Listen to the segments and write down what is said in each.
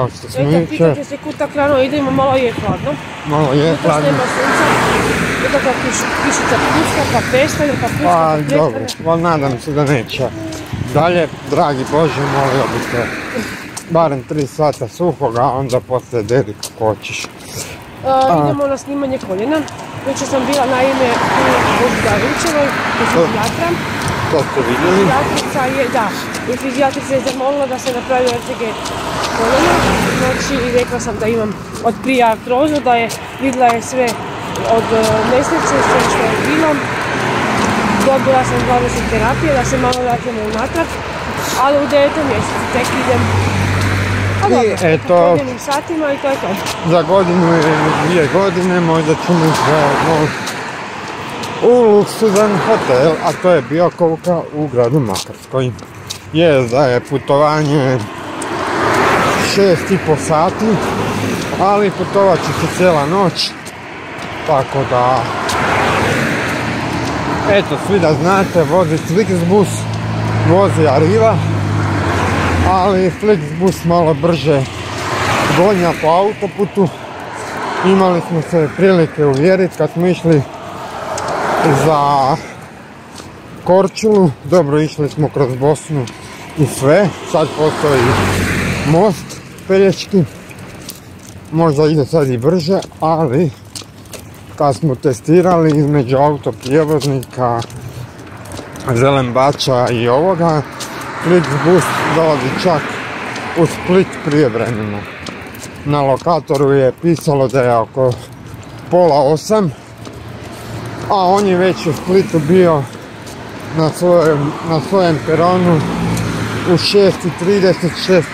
kao što smo jučer. Pitate se kud tak rano idemo, malo je hladno. Malo je hladno. Nema sunca, nekakva kišica pucka, pa pestanje, pa pucka, pa pestanje. Dobro, ali nadam se da neće. Dalje, dragi Bože, molio bi te barem 3 sata suhoga, a onda poslije deri kako hoćeš. Idemo na snimanje koljena. Jučer sam bila naime u Božidarinčevoj, u fizijatra. To ste vidjeli? I fizijatrica je zamolila da se napravi RTG koljena. Znači, rekla sam da imam od prije artrozu, da je vidjela je sve od nesreće, sve što je bilo. Dobila sam 20 terapije, da se malo vratimo unatrag, ali u 9. mjesecu tek idem. A dobro, po podijelnim satima i to je to. Za godinu ili 2 godine možda ćemo zajedno u luksuzan hotel, a to je Biokovka u gradu Makarskoj. Je da je putovanje 6,5 sati, ali putovat će se cijela noć, tako da eto, svi da znate, vozi Flixbus, vozi Arriva, ali Flixbus malo brže gonja po autoputu. Imali smo se prilike uvjeriti kad smo išli za Korčulu, dobro, išli smo kroz Bosnu i sve, sad postoji most Pelješki, možda ide sad i brže, ali kad smo testirali između autoprijevoznika Zelenbača i ovoga, Flixbus dolazi čak u Split prijevremeno. Na lokatoru je pisalo da je oko 7:30, a on je već u Splitu bio na svojem peronu u 6:30, 6:35.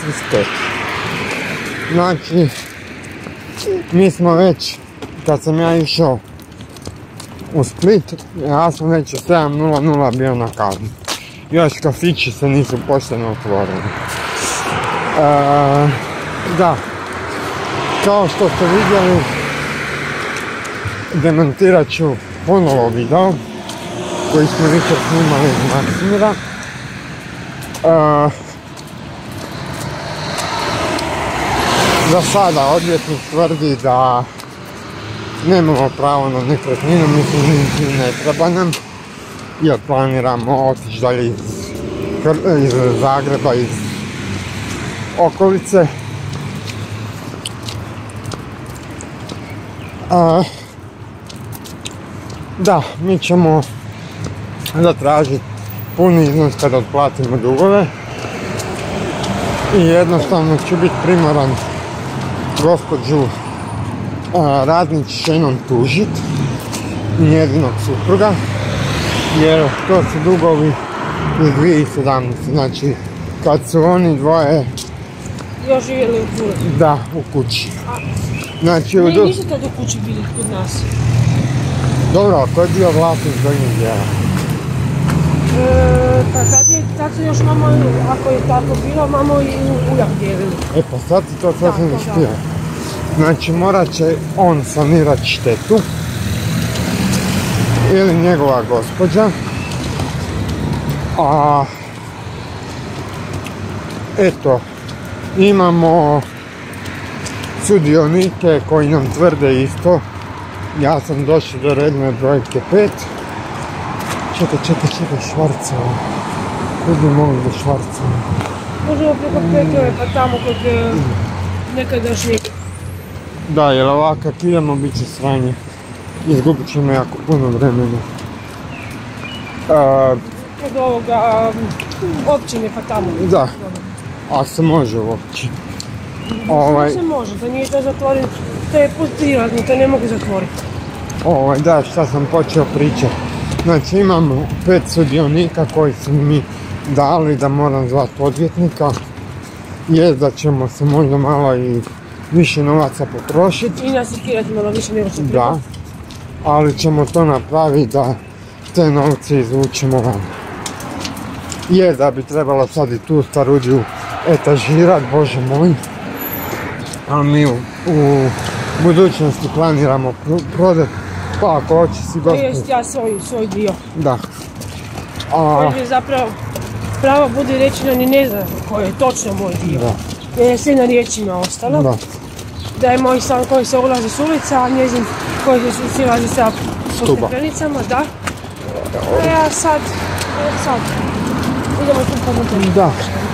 Znači, mi smo već, kad sam ja išao u Split, ja sam već u 7:00 bio na kavi. Još kafići se nisu pošteno otvorili. Da, kao što ste vidjeli, demontirat ću ponovo video koji smo jučer snimali iz Maksimira. Za sada odvjetnik tvrdi da nemamo pravo na nekretninu, mislim ne treba nam, jer planiramo otići dalje iz Zagreba, iz okolice. Da, mi ćemo zatražiti puni iznos kada otplatimo dugove i jednostavno ću biti primoran gospođu Radnić ženom tužit, njezinog supruga, jer to su dugovi iz 2017. Znači, kad su oni dvoje još živjeli u kući. Da, u kući. Znači, nisu tad u kući bili kod nas. Dobro, a ko je bio vlasnik Donjeg dijela? Pa tad su još mamo, ako je tako bilo, mamo i ujak dijelili. Pa sad ti to sasvim štio. Znači, morat će on sanirati štetu ili njegova gospođa. A eto, imamo sudionike koji nam tvrde isto. Ja sam došao do redne brojke 5. Čekaj, Švarcovo. Kud bi mogli do Švarcova? Možemo preko Petove, pa tamo kod nekadašnjeg. Da, jer ovako kad idemo bit će sranje. Izgubit ćemo jako puno vremena. Od ovoga općine, pa tamo. Da, a se može uopće. Se može, da nije to zatvoreno. To je privatno, to ne mogu zatvoriti. Da, šta sam počeo pričati. Znači, imamo 5 sudionika koji su mi dali da moram zvati odvjetnika. Jer da ćemo se možda malo i više novaca potrošiti. I nasikirati malo više nego što Da, ali ćemo to napraviti da te novce izvučemo van. Jer da bi trebalo sad i tu starudiju etažirat, bože moj. A mi u budućnosti planiramo prodati, pa ako hoće si gospodin. Jest ja svoj dio. Da. Koji je zapravo, pravo budi rečeno, ni ne znam koji je točno moj dio. Da. je sve na riječima ostalo. Da. Da je moj stan koji se ulazi s ulica, a njezin koji se silazi sa stepenicama, da. A ja sad, idemo tu pomoći. Da.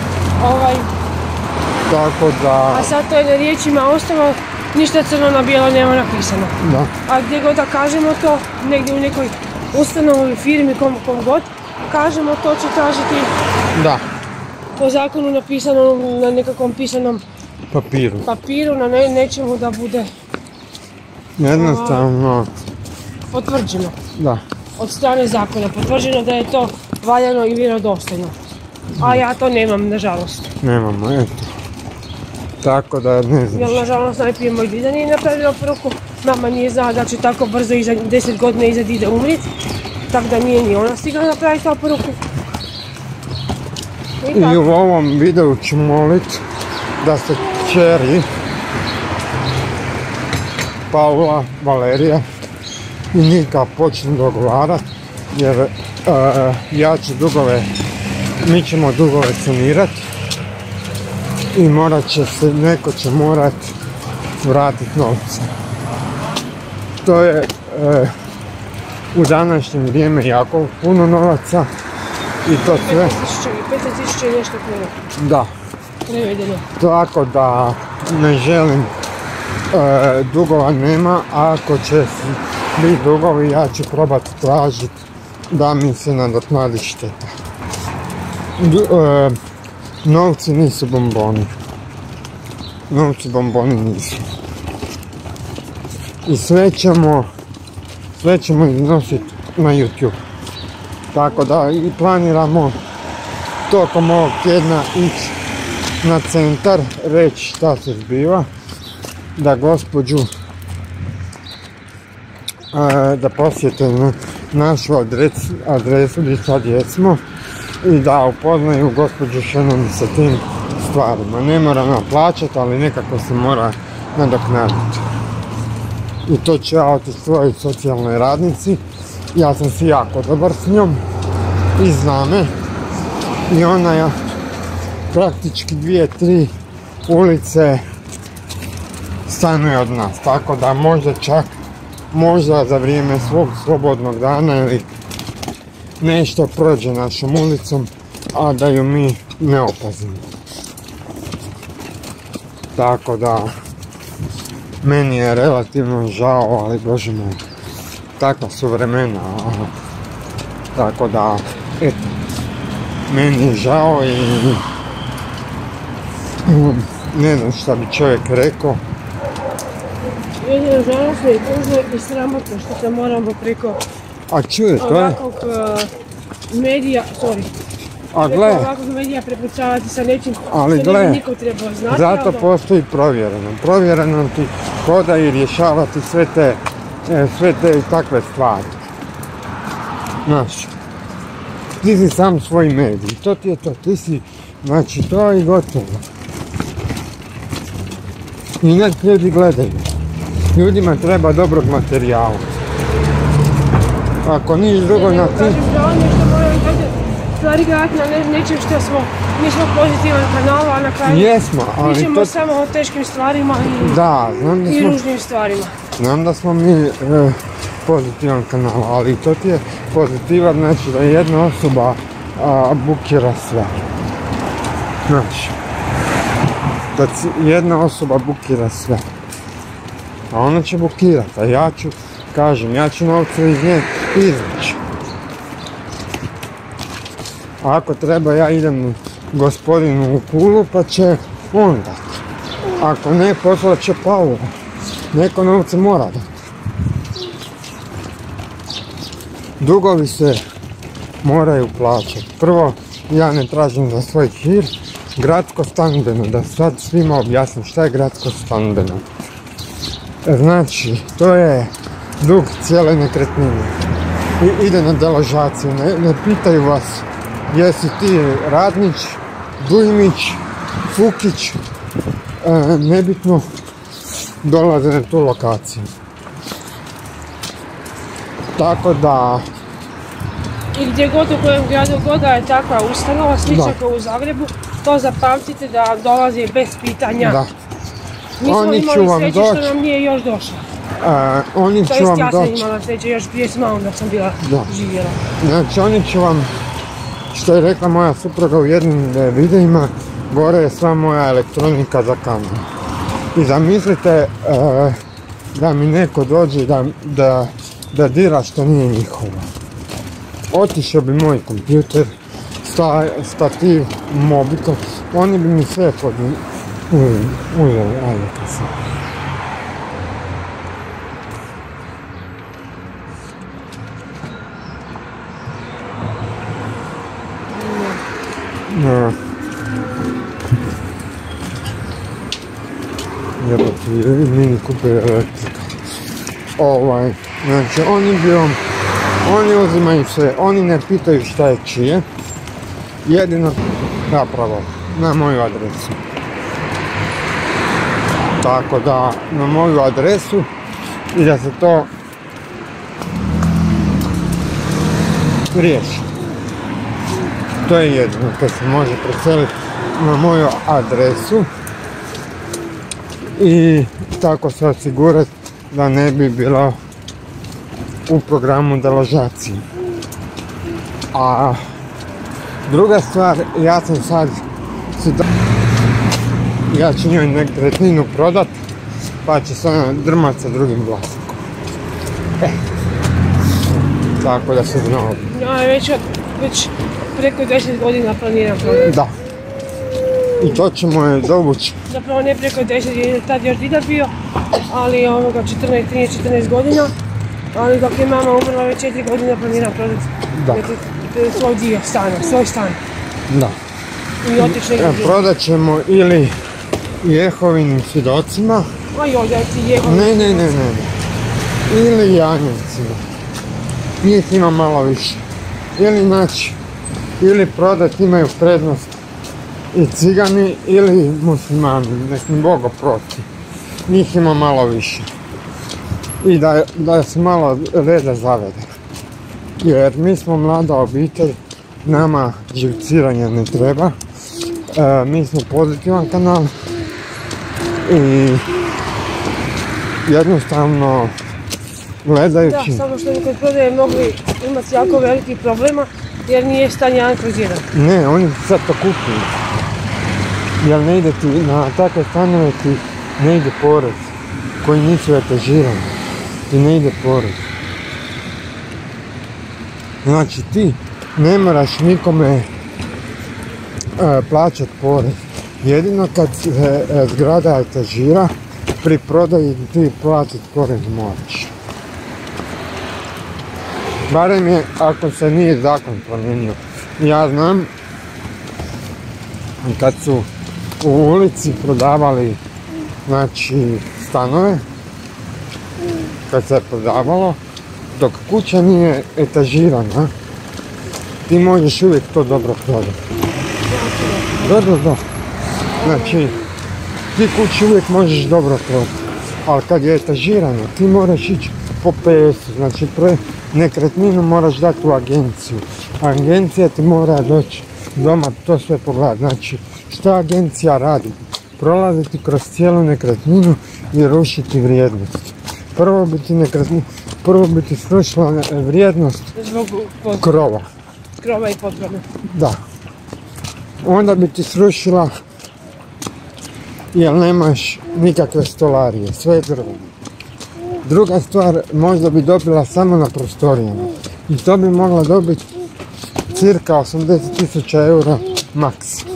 Tako da... A sad to je na riječima ostalo, ništa crno na bijelo nema napisano. Da. A gdje god da kažemo to, negdje u nekoj ustanovi, firmi, kom god, kažemo to će tražiti Da. po zakonu napisano na nekakvom pisanom Papiru, na nečemu da bude jednostavno. Potvrđeno. Da. Od strane zakona, potvrđeno da je to valjano i vjerodostojno. A ja to nemam, nažalost. Nemamo, eto. Tako da ne znam. Jer nažalost najprije moj dida nije napravio poruku, mama nije znala da će tako brzo 10 godina iza dida umrit, tako da nije ni ona stigla napraviti tu poruku. I u ovom videu ću molit da se kćeri Paula, Valerija i Nika počnu dogovarat, jer ja ću mi ćemo dugove sanirat i neko će morat vratit novce. To je u današnje vrijeme jako puno novaca i to sve. 15.000 i nešto kuna. Da. Prevedeno. Tako da ne želim, dugova nema, a ako će biti dugovi ja ću probati tražiti da mi se nadoknadi šteta. Novci nisu bomboni. Novci bomboni nisu. I sve ćemo iznositi na YouTube. Tako da i planiramo tokom ovog tjedna ići na centar, reći šta se zbiva, da gospođu da posjete našu adresu gdje sad jesmo i da upoznaju gospođu Shannon sa tim stvarima. Ne mora nam plaćati, ali nekako se mora nadoknaditi. I to će ja otići svojoj socijalnoj radnici. Ja sam si jako dobar s njom i zna me. I ona je praktički 2-3 ulice stanuje od nas. Tako da možda za vrijeme svog slobodnog dana ili nešto prođe našom ulicom, a da ju mi ne opazimo. Tako da meni je relativno žao, ali bože moj, takva su vremena. Tako da, eto, meni je žao i ne znam šta bi čovjek rekao. Jedino žalostno i tužno i sramotno što se moramo preko ovakvog medija, ovakvog medija prepucavati sa nečim što ne bi niko trebao znati. Zato postoji provjereno. Provjereno ti hoda i rješavati sve te takve stvari. Znaš, ti si sam svoj medij, to ti je to, znači to i gotovo. I nek ljudi gledaju. Ljudima treba dobrog materijala. Ako niš drugo na ti... Žao mi je što moramo stvari gledati na nečem što mi smo pozitivan kanal, a na kraju pričamo samo o teškim stvarima i ružnim stvarima. Znam da smo mi pozitivan kanal, ali to ti je pozitivan, znači da jedna osoba bukira sve. Znači, da jedna osoba bukira sve. A ona će bukirati, a ja ću novce iz nje izvući. A ako treba ja idem gospodinu u Pulu pa će on dati. Ako ne, poslat će Paula. Neko novce mora dati. Dugovi se moraju plaćati. Prvo, ja ne tražim za svoj hir gradsko stambeno, da sad svima objasnim šta je gradsko stambeno. Znači, to je dug cijele nekretnine. I ide na deložaciju, ne pitaju vas jesi ti Radnić, Dujmić, Fukić, nebitno, dolaze na tu lokaciju. Tako da... I gdje god u kojem gradu god je takva ustanova, slična kao u Zagrebu, To zapamtite da dolaze bez pitanja. Da. Mi smo Oni će imali vam sreće doći. što nam nije još došlo. Oni To će jest vam ja sam doći. imala sreće još prije s mamom dok sam bila živjela. Znači oni će vam, što je rekla moja supruga u jednim videima, gore je sva moja elektronika za kameru. I zamislite da mi neko dođe i da dira što nije njihovo. Otišao bi moj kompjuter, stativ, mobitel, oni bi mi sve uzeli, ajde to sam. Jebati, mini Cooper elektrika. Znači oni uzimaju sve, oni ne pitaju šta je čije. Jedino zapravo na moju adresu. Tako da na moju adresu i da se to riješi. To je jedino kad se može preseliti na moju adresu i tako se osigurati da ne bi bilo u programu deložacije. A druga stvar, ja sam sad ja ću njoj nekretninu prodat, pa će se ona drmat sa drugim vlasnikom. Tako da se znao. Ja već preko 10 godina planiram prodat. Da. I to ćemo je dovući. Zapravo ne preko 10, jer je tad još dida bio, ali 13-14 godina. Ali dok je mama umrla već 4 godine planiram prodat svoj dio stana, svoj stan. Da. I otići negdje drugdje. Prodat ćemo ili Jehovinim svjedocima. A joj, da ti Jehovinim. Ne. Ili Janjevcima. Njih ima malo više. Ili prodat imaju prednost i Cigani ili muslimani, nek mi Bog oprosti. Njih ima malo više. I da se malo reda zavede. Jer mi smo mlada obitelj, nama živciranje ne treba. Mi smo pozitivan kanal i jednostavno gledajući... Da, samo što bi kod prodaje mogli imati jako veliki problema jer nije stan 1/1. Ne, oni sad to kupuju. Jer ne ide ti, na takve stanove ti ne ide porez koji nisu etažirani. Ti ne ide porez. Znači ti ne moraš nikome plaćati porez. Jedino kad se zgrada etažira, pri prodaji ti platiti porez moraš. Barem je ako se nije zakon promijenio. Ja znam kad su u ulici prodavali znači stanove, kad se je prodavalo, dok kuća nije etažirana, ti možeš uvijek to dobro prodati. Da. Znači, ti kuću uvijek možeš dobro prodati, ali kad je etažirana, ti moraš ići po PS-u, znači nekretninu moraš dati u agenciju. Agencija ti mora doći doma to sve pogledati. Znači, što agencija radi? Prolaziti kroz cijelu nekretninu i rušiti vrijednost. Prvo bi ti srušila vrijednost krova. Krova i podkrova. Da. Onda bi ti srušila jer nemaš nikakve stolarije, sve je drvo. Druga stvar, možda bi dobila samo na prostorijama. I to bi mogla dobiti cirka 80.000 eura maks.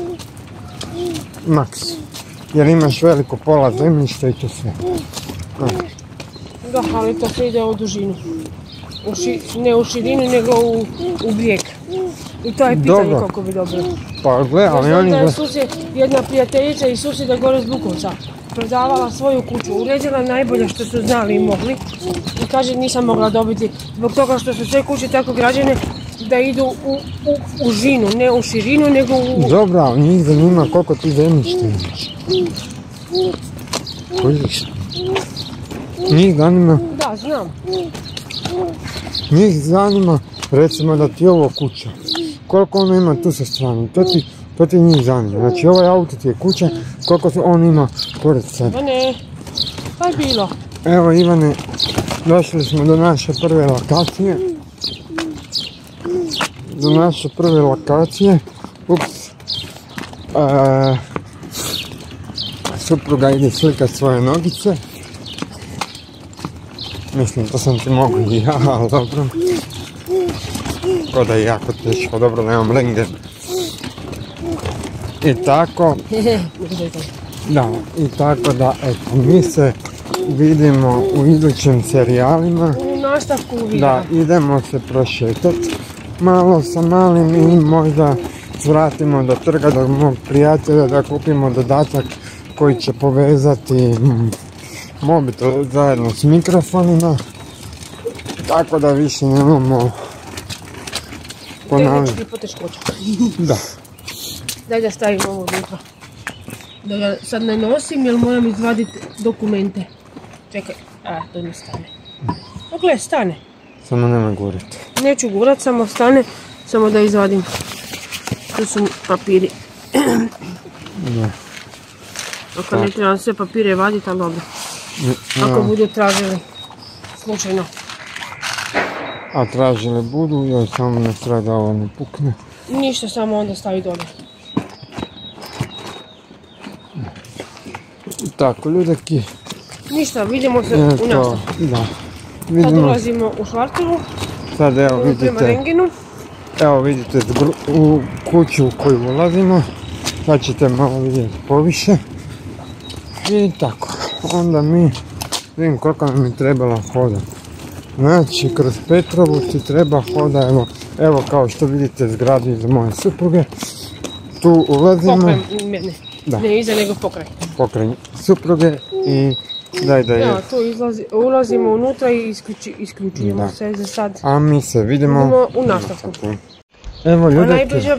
Jer imaš veliko pola zemljišta i to sve. Da, ali to se ide u dužinu. Ne u širinu, nego u brijeg. I to je pitanje koliko bi dobro. Pa gledaj, ali oni... Znam da je jedna prijateljica iz susjeda gore s Bukovca prodavala svoju kuću, uredila najbolje što su znali i mogli. I kaže nisam mogla dobiti zbog toga što su sve kuće tako građene da idu u žinu, ne u širinu, nego u... Dobro, ali njih zanima koliko ti zemljište imaš. Kojiš? Njih zanima... Da, znam. Njih zanima, recimo da ti je ovo kuća. Koliko ono ima tu sa strane? To ti njih zanima. Znači ovaj auto ti je kuća, koliko on ima pored sebe. Pa ne, pa je bilo. Evo Ivane, došli smo do naše prve lokacije. Ups. Supruga ide slikat svoje nogice. Mislim, to sam ti mogu i ja, ali dobro. Ko da je jako teško, dobro, nemam rengen. I tako. Da, i tako da, eto, mi se vidimo u idućim serijalima. U nastavku videa. Da, idemo se prošetati malo sa malim i možda svratimo do trga do mog prijatelja da kupimo dodatak koji će povezati mobitel zajedno s mikrofonima. Tako da više nemamo tehnički poteškoća. Da. Daj da stavim ovo unutra. Da ga sad ne nosim jer moram izvaditi dokumente. Čekaj, to ne stane. Dakle, stane. Samo nema gurati. Neću gurat, samo stane, samo da izvadim. Tu su papiri. Da. Ako ne trebam sve papire vaditi, ali dobro. Ako budu tražili, slučajno. A tražile budu, joj samo ne treba da ovo ne pukne. Ništa, samo onda stavi dole. Tako, ljudeki. Ništa, vidimo se u nastavku. Da. Sad ulazimo u Švartovu. Sad evo Prema rengenu. Evo vidite u kuću u koju ulazimo. Sad ćete malo vidjeti poviše. I tako. Onda mi vidim koliko nam je trebala hoda. Znači kroz Petrovu ti treba hoda, evo kao što vidite zgradu iza moje supruge. Tu ulazimo. Pokraj mene. Ne iza nego pokraj. Pokraj supruge i daj da je. Evo tu ulazimo unutra i isključujemo se za sad. A mi se vidimo u nastavku. Evo ljudi.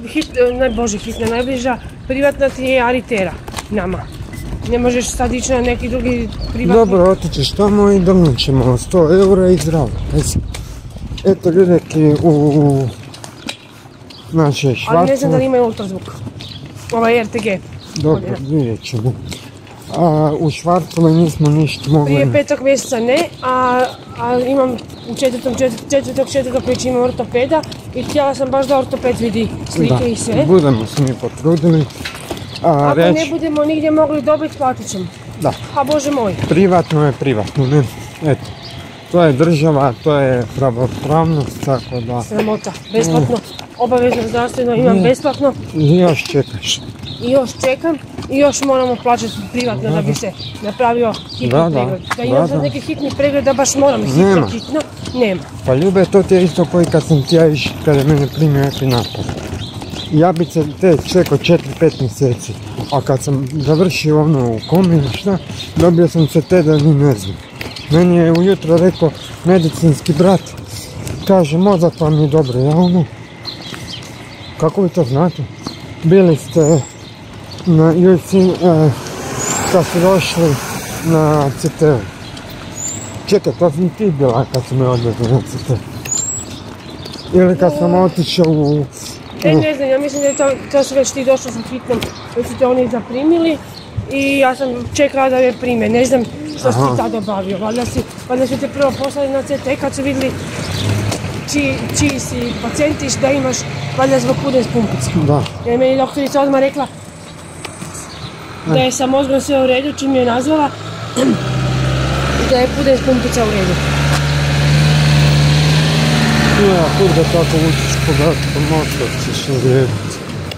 Najbliža privatna ti je Aritera nama. Ne možeš sad ići na neki drugi privatni. Dobro, otićeš tamo i donijet ćemo 100 eura i zdravo. Eto ljudeki u naše Švartove. Ali ne znam da li imaju ultrazvuk. Ovaj RTG. Dobro, vidjet ćemo. U Švartove nismo ništa mogli. Prije 5. mjeseca ne, a imam u 4.4. već imam ortopeda i htjela sam baš da ortoped vidi slike i sve. Da, budemo se mi potrudili. Ako ne budemo nigdje mogli dobiti, platit ćemo. Da. A Bože moj. Privatno je privatno, ne? Eto. To je država, to je pravopravnost, tako da... Sramota, besplatno, obavezno zdravstveno imam besplatno. I još čekaš. I još čekam i još moramo plaćati privatno da bi se napravio hitni pregled. Da imam sad neki hitni pregled da baš moram hitno, nema. Pa ljube, to ti je isto koji kad sam ti ja išao, kada je mene primio epinapor. Ja bi se te čekao 4-5 mjeseci, a kad sam završio u komi, dobio sam se te da ni ne znam. Meni je ujutro rekao medicinski brat, kaže mozak vam je dobro, ja kako vi to znate? Bili ste na UC, kad ste došli na CT. Čekaj, to sam ti bila kad sam me odvezli na CT. Ili kad sam otišao u... Ne znam, ja mislim da je to su već ti došli sa hitnom, već su te oni zaprimili i ja sam čekala da me prime, ne znam što si ti tad obavio, valjda su te prvo poslali na CT kad su vidjeli čiji si pacijentiš da imaš valjda zbog pudne pumpice. Da. Jer meni doktorica odmah rekla da je sa mozgom sve u redu čim je nazvala i da je pudne pumpica u redu. Ja, kurde, tako učiš pogledati po mozgu, ćeš urediti.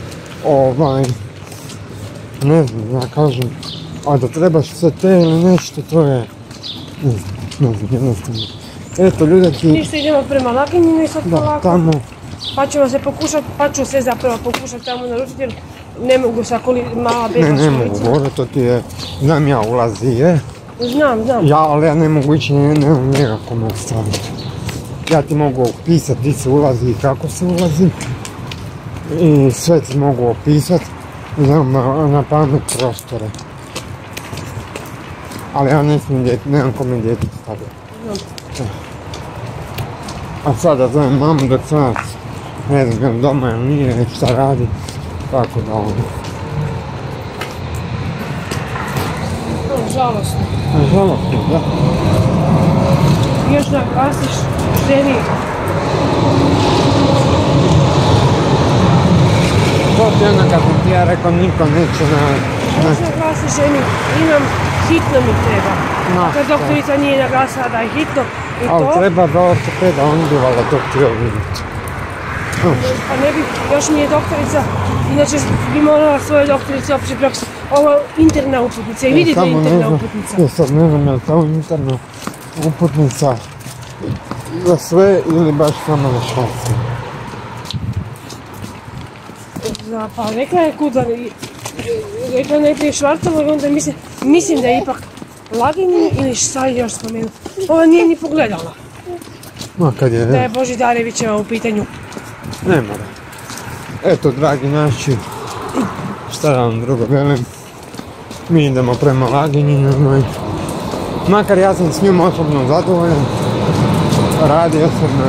Ne znam, ja kažem, a da trebaš sve te ili nešto, to je, ne znam, jednostavno. Eto, ljudeki... Ništa, idemo prema Laginjinu i sad polako. Da, tamo. Pa ću se zapravo pokušati tamo naručiti jer ne mogu svako mala beba školica. Ne mogu, gore, to ti je, znam ja ulazi, je. Znam. Ali ja ne mogu ići, nemam njega kome ostaviti. Ja ti mogu opisati gdje se ulazi i kako se ulazi. I sve ti mogu opisati. Znam na pamet prostore. Ali ja ne smijem djeti, nemam kome djeti staviti. A sada zovem mamu dok sam, ne znam doma ili nije, šta radi. Tako da ono. Žalostno. Žalostno, da. Još naglasiš ženi. To ti onda kad sam ti ja rekao, niko neće na... Još naglasiš ženi, imam, hitno mi treba. Kad doktorica nije naglasila da je hitno i to... Ali treba za ortopeda, on bi valjda to htio vidjeti. Pa ne bi, još mi je doktorica, inače bi morala svoje doktorice opće prakse. Ovo je interna uputnica i vidite interna uputnica. Ja sad ne znam je li to interna uputnica za sve ili baš samo za švicarce. Pa rekla je kuda, rekla je najprije Švarcova i onda mislim da je ipak Laginin ili šta je još spomenuti. Ova nije ni pogledala. Ma kad je... Da je Božidarevićeva u pitanju. Ne mora. Eto, dragi naši, šta da vam drugo velim, mi idemo prema Lagininu. Makar ja sam s njom osobno zadovoljan. Radio sam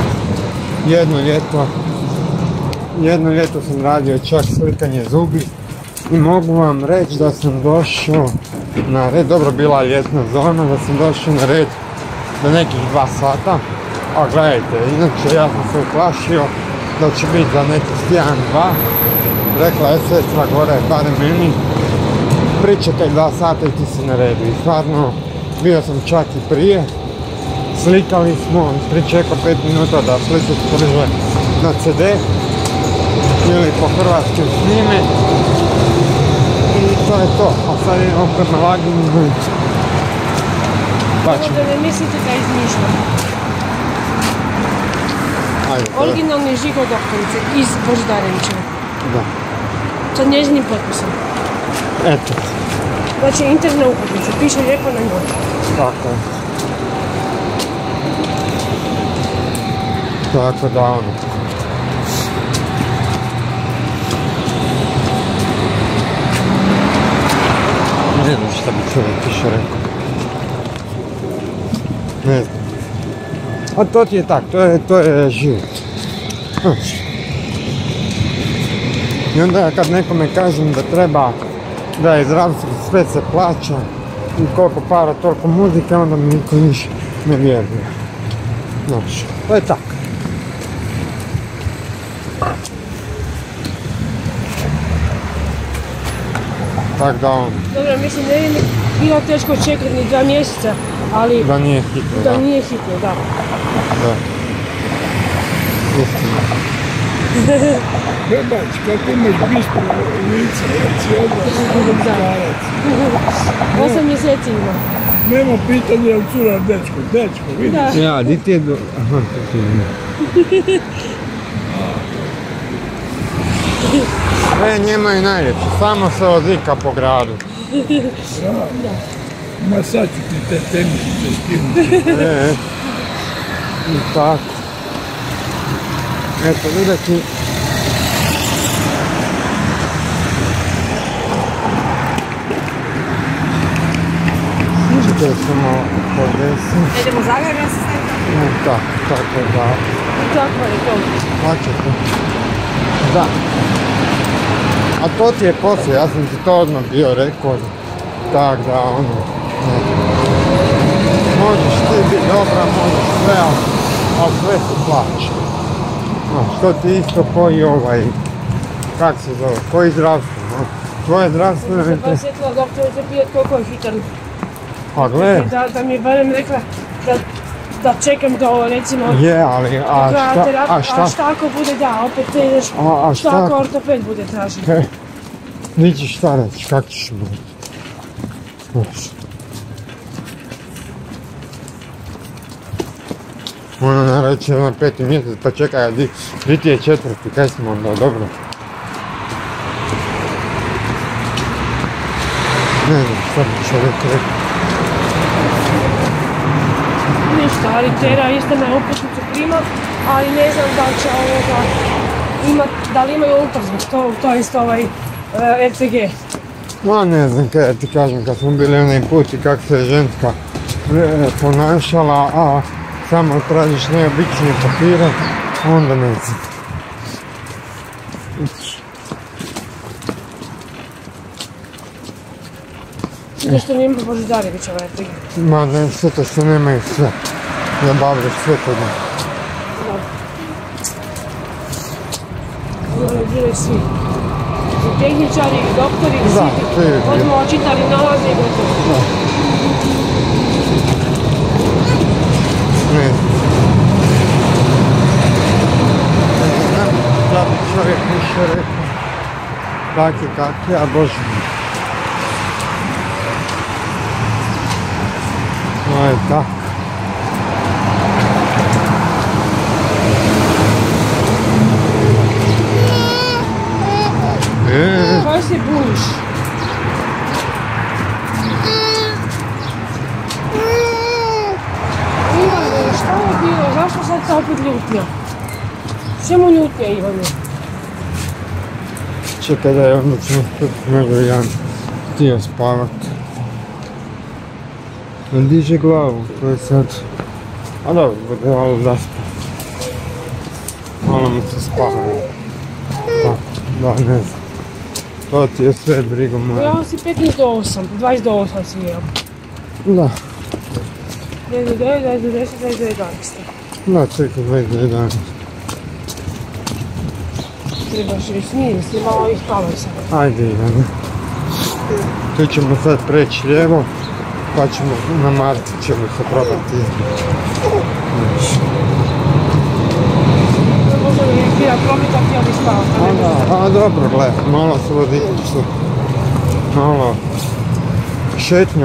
jedno ljeto sam radio čak slikanje zubi i mogu vam reći da sam došao na red, dobro bila je ljetna zona, da sam došao na red do nekih 2 sata. A gledajte, inače ja sam se uplašio da će biti za nekih 1-2. Rekla je sestra gore, barem meni, pričekaj 2 sata i ti si na redu. I stvarno, bio sam čak i prije, slikali smo, pričekao 5 minuta da slike sprže na CD ili po hrvatskoj snime. I to je to, a sad idemo prema Lagininu. Da ne mislite da izmišljam. Originalni Žigo doktorice iz Božidarevićeva. Da. Sa njezinim potpisom. Eto. Znači interna uputnica, piše lijepo na njoj. Tako je. Tako da ono. Ne znam šta bi čovjek više rekao. Ne znam. A to ti je tak, to je život. I onda kad nekome kažem da treba, da je zdravstvo sve se plaća i koliko para, toliko muzike, onda mi niko niš ne vjeruje. Znači, to je tako. Tak da on. Dobro, mislim ne bi bilo teško čekati ni 2 mjeseca, ali... Da nije hitno, da. Da nije hitno, da. Da. Istina. Bebač, kako imaš bistro lice, ja si odmah starac. 8 mjeseci ima. Nema pitanja je li cura dečko, vidiš? Ja, di ti je do... Aha, to ti je. Sve njemu je najljepše, samo se odvika po gradu. Ma sad ću ti te tenisice skinuti. I tako. Eto, vidjeti. Čekaj samo podesim. Idemo Zagreb, ja se stavim. Tako da. Tako je to. Plaćate. Da. A to ti je poslije, ja sam ti to odmah bio rekao. Tak da ono. Možeš ti biti dobra, možeš sve, ali sve se plaća. Što ti isto koji kak se zove, koji zdravstvo, tvoje zdravstveno... Sam pa sjetila doktorica pijet koliko je hitan. Pa gled. Da mi je barem rekla da čekam do recimo... Je, ali a šta ako bude da, opet te ideš, šta ako ortoped bude tražen. Di ćeš šta reći, kak ćeš biti. Ono ne reći na 5. mjesec, pa čekaj, di ti je 4. kaj smo onda, dobro. Ne znam šta bi čovjek rekao. Ništa, ali Tera isto na uputnicu prima, ali ne znam da li će da li imaju ultrazvuk, to je isto RCG. Ma ne znam kaj ti kažem, kad smo bili onaj put i kak se je ženska ponašala, a samo tražiš neobične papire, onda ne znam. šteta što nima Božidarevića vertige. Ma ne, šteta što nemaju sve. Zabavljaš sve kod njih. Bili svi. I tehničari, i doktori, i Da, svi. svi. Odmah očitali nalaze i gotovo. Ne znam, da bi čovjek više rekao kakvi, a Bože mi. No je tako. Kaj se buniš? Ivane, šta je bilo? Zašto sad se opet ljutnja? Čemu ljutnja, Ivane? Čekaj da je onda ćemo nego Jan htio spavat. On diže glavu, to je sad... A dobro, bude malo zaspa. Malo mu se spava. Tako, da ne znam. To ti je sve brigo moja. Ja si 15 do 8, 20 do 8 si jeo. Da, 20 do 9, 20 do 10, 20 do 11. da, čekaj 21. Trebaš joj snimiti, malo i spavaj sad. Ajde Ivane. Tu ćemo sad preći lijevo, pa ćemo na Marti ćemo se probati izbiti. Možda mi je htjela prometati, ali spavati. A dobro, gledaj, malo se vodiču, malo šetnja.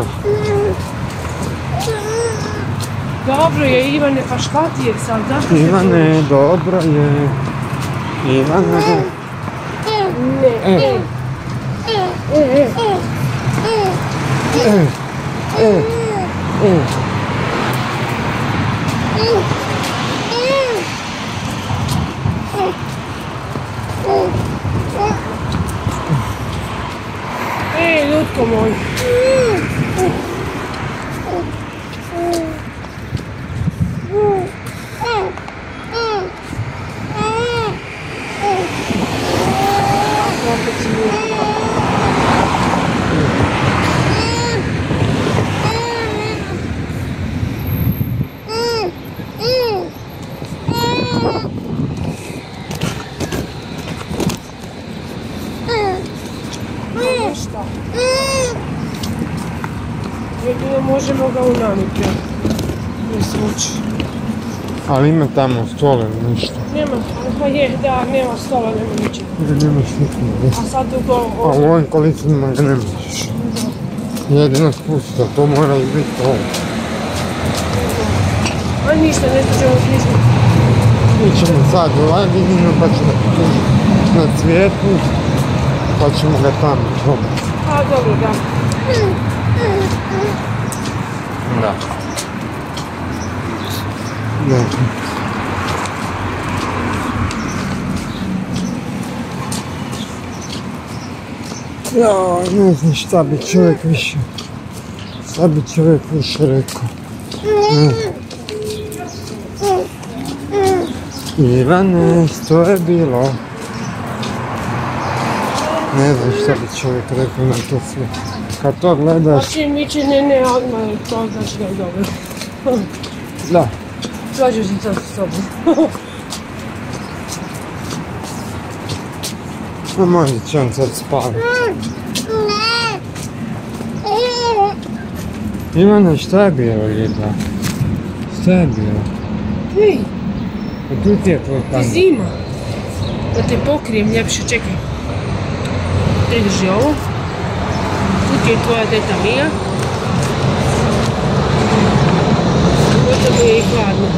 Dobro je, Ivane, pa šta ti je sad? Zašto se Ivane, dobro je. Ivane. Ne. Ljutko moj. Jedino možemo ga unamiti. Ne svući. Ali ima tamo stole, ništa. Nema, pa je, da, nema stola, nema ničega. Nemaš ništa. A sad u A u ovim kolicima ga ne možeš. Jedino spusti, a to mora biti ovo. A ništa, ne ćemo smisliti. Mi ćemo sad u Ladininu, pa ćemo na Cvijetu, pa ćemo ga tamo probati. A dobro, da. Da. Ne. Ja, ne znam šta bi čovjek više rekao. Ivane, što je bilo? Ne znam šta bi čovjek rekao na to sve. Kad to gledaš... Znači, miče ne, odmah, to znači da je dobro. Da. Slažeš se sad s sobom. No možda će on sad spavati. Ivane, šta je bilo Lida? Šta je bilo? Ej, A tu ti je tvoj ti kamer. zima. Da te pokrijem ljepše, čekaj. Ti drži ovo. Tu ti je tvoja teta Mija. Gotovo je i hladno.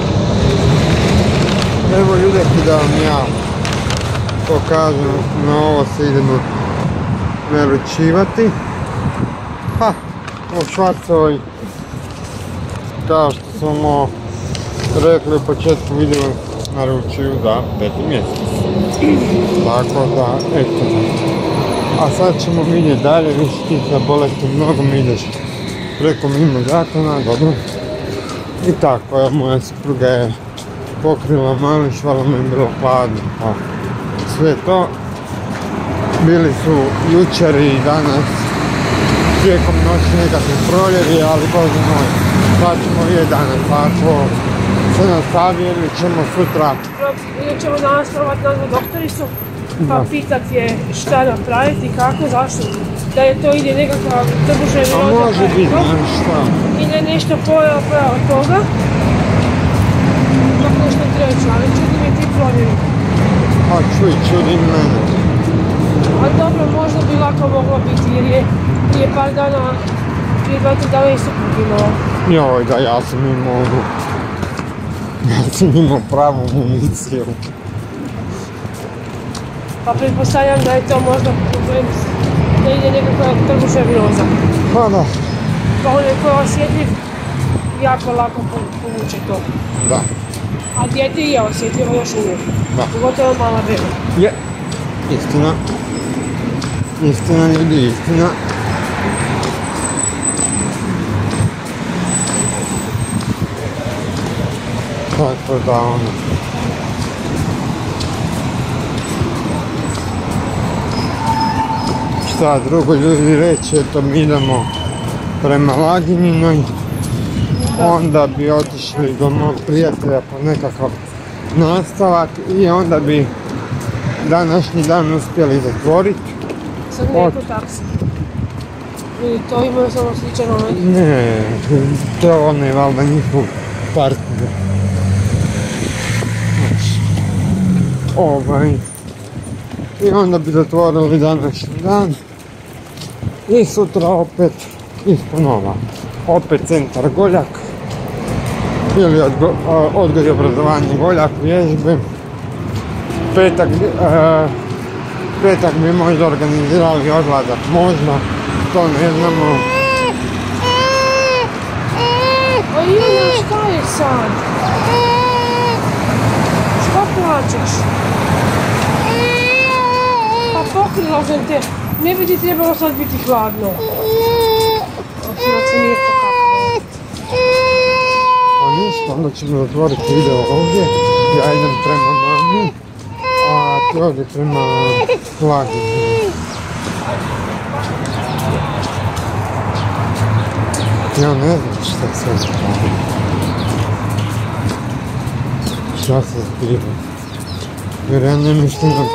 Evo ljudeki da vam ja pokažem, na ovo se idemo naručivati. Ha, u Švarcovoj, kao što smo rekli u početku videa, naručuju za 5. mjesec. Tako da, eto. A sad ćemo vidjeti dalje, više ti za bolestom nogom ideš preko mimo zakona, dobro. I tako, evo, moja supruga je pokrila mali švala, mi je bilo hladno, pa sve to. Bili su jučer i danas tijekom noći nekakvi proljevi, ali bože moj, sad ćemo vidjeti danas, ako se nastavi ili ćemo sutra. Ili ćemo danas probati nazvat doktoricu, pa pitat je šta napraviti i kako, zašto, da je to ide nekakva trbušna viroza. A može biti nešto. Ili nešto pojava od toga. Kako nešto treće, ali čudi mi ti promjeri. A čudi mene. A dobro, možda bi lako moglo biti jer je prije par dana, prije 2-3 dana i suprug imao. Joj, da ja sam imao pravu municiju. Pa pretpostavljam da je to možda problem da ide nekakva trbušna viroza. Pa da. Pa onaj koji je osjetljiv, jako lako povuče to. Da. A dijete je osjetljivo još uvijek. Da. Pogotovo mala beba. Je. Istina. Istina ljudi, istina. Tako da ono. Šta drugo ljudi reći, eto mi idemo prema Lagininoj. Onda bi otišli do mog prijatelja po nekakav nastavak i onda bi današnji dan uspjeli zatvoriti. Sad neko taksi. Ili to imaju samo sličan onaj? Ne, to je onaj valjda njihov partner. I onda bi zatvorili današnji dan. I sutra opet isto nova. Opet centar Goljak. Ili odgoj i obrazovanje Goljak, vježbe. Petak bi možda organizirali odlazak, možda, to ne znamo. A Ivana, šta je sad? Šta plačeš? Pa pokrila sam te, ne bi ti trebalo sad biti hladno. Osim se nije pokapalo. A ništa, onda ćemo zatvoriti video ovdje. Ja idem prema mami, a ti ovdje prema Lagini. Ja ne znam šta se zbira. Šta se zbira? Jer ja ne mislim da...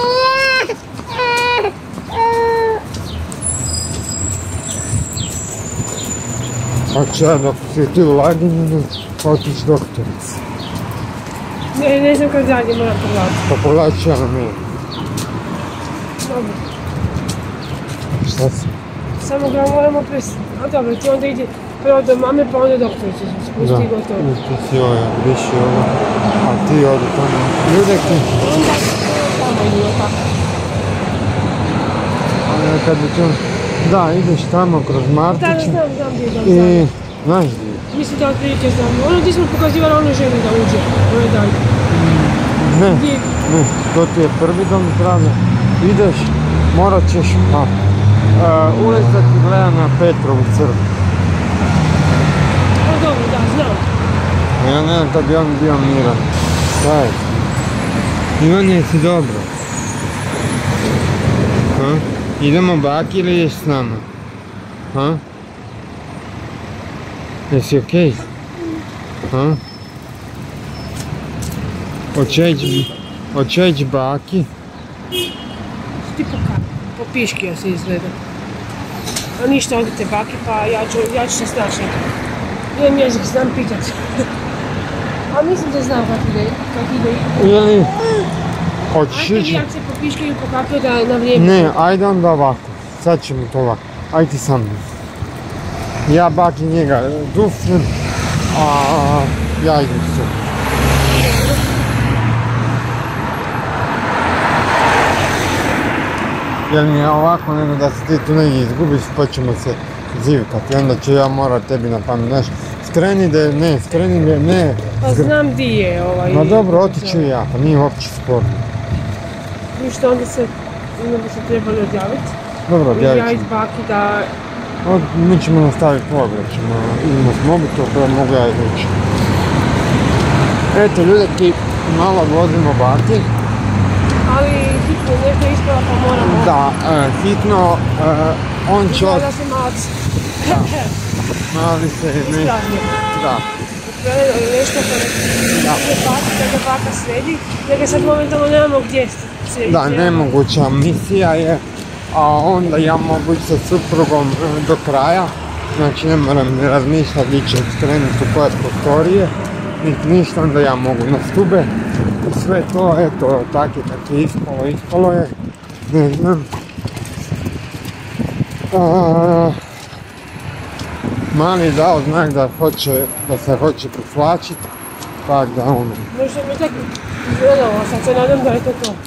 A će ja dok si ti u Lagini, otići doktorici. Ne znam kad zadnje moram pogledati. Pa pogledat ću ja na mene. Dobro. Šta si? Samo ga moramo A dobro, ti onda ide prvo do mame pa onda doktorice se spusti i gotovo. Da, ti si riješi ovo, a ti odi tamo. Ljudek ti. Onda tamo idemo tako. Ali kad bi to... Da, ideš tamo kroz Martića. Da, znam gdje je dom I... Znaš gdje je? Mislim da otprilike znam. Ono gdje smo pokazivali ono želi da uđe. Ono je dalje. Ne, to ti je prvi dom zdravlja. Ideš, morat ćeš, ulaz da ti gleda na Petrovu crkvu. O dobro, da, znam. Ja ne znam da bi on bio miran. Šta je? Ivane, jesi dobro? Idemo baki ili ješ s nama? Jesi okej? Hoće ići baki? Ti po piški ja se izgleda. A ništa, odite baki pa ja ću se snaći nekako. Imam jezik, znam pitat. A mislim da znam kak ide. Ili... Hoćeš ići? Ajde jak se po piški ili po kapiju da na vrijeme. Ne, ajde onda ovako. Sad ćemo to ovako. Ajde ti sam. Ja baki njega dufnem, a ja idem se. Jer mi je ovako nego da se ti tu negdje izgubiš pa ćemo se zivkati. Onda ću ja morat tebi na pamet, znaš, skreni da ne. Pa znam di je ovaj... Ma dobro, otiću i ja, pa nije uopće sporno. Ništa, onda bi se trebali odjaviti. Dobro, odjavit ćemo. Ja izbaki da... Mi ćemo nastaviti pogled, idemo s mobitel, pa mogu ja izvući. Eto, ljudeki, malo vozimo baki. Ali hitno, nešto ispravo djela pa moramo... Da, hitno, on će... Da se malci. Mali se ne... Ispravljeno. Da. Ili nešto da ga baka sredi, jer ga sad momentalno nemamo gdje srediti. Da, nemoguća misija je, a onda ja mogu ići sa suprugom do kraja. Znači ne moram ne razmišljati gdje će skrenuti u koje prostorije, ništa, onda ja mogu na stube. I sve to, eto, tako je ispalo je, ne znam. Mali dao znak da se hoće priflačiti, tak da ono... Možda mi tako izgledalo, sad se nadam da je to to.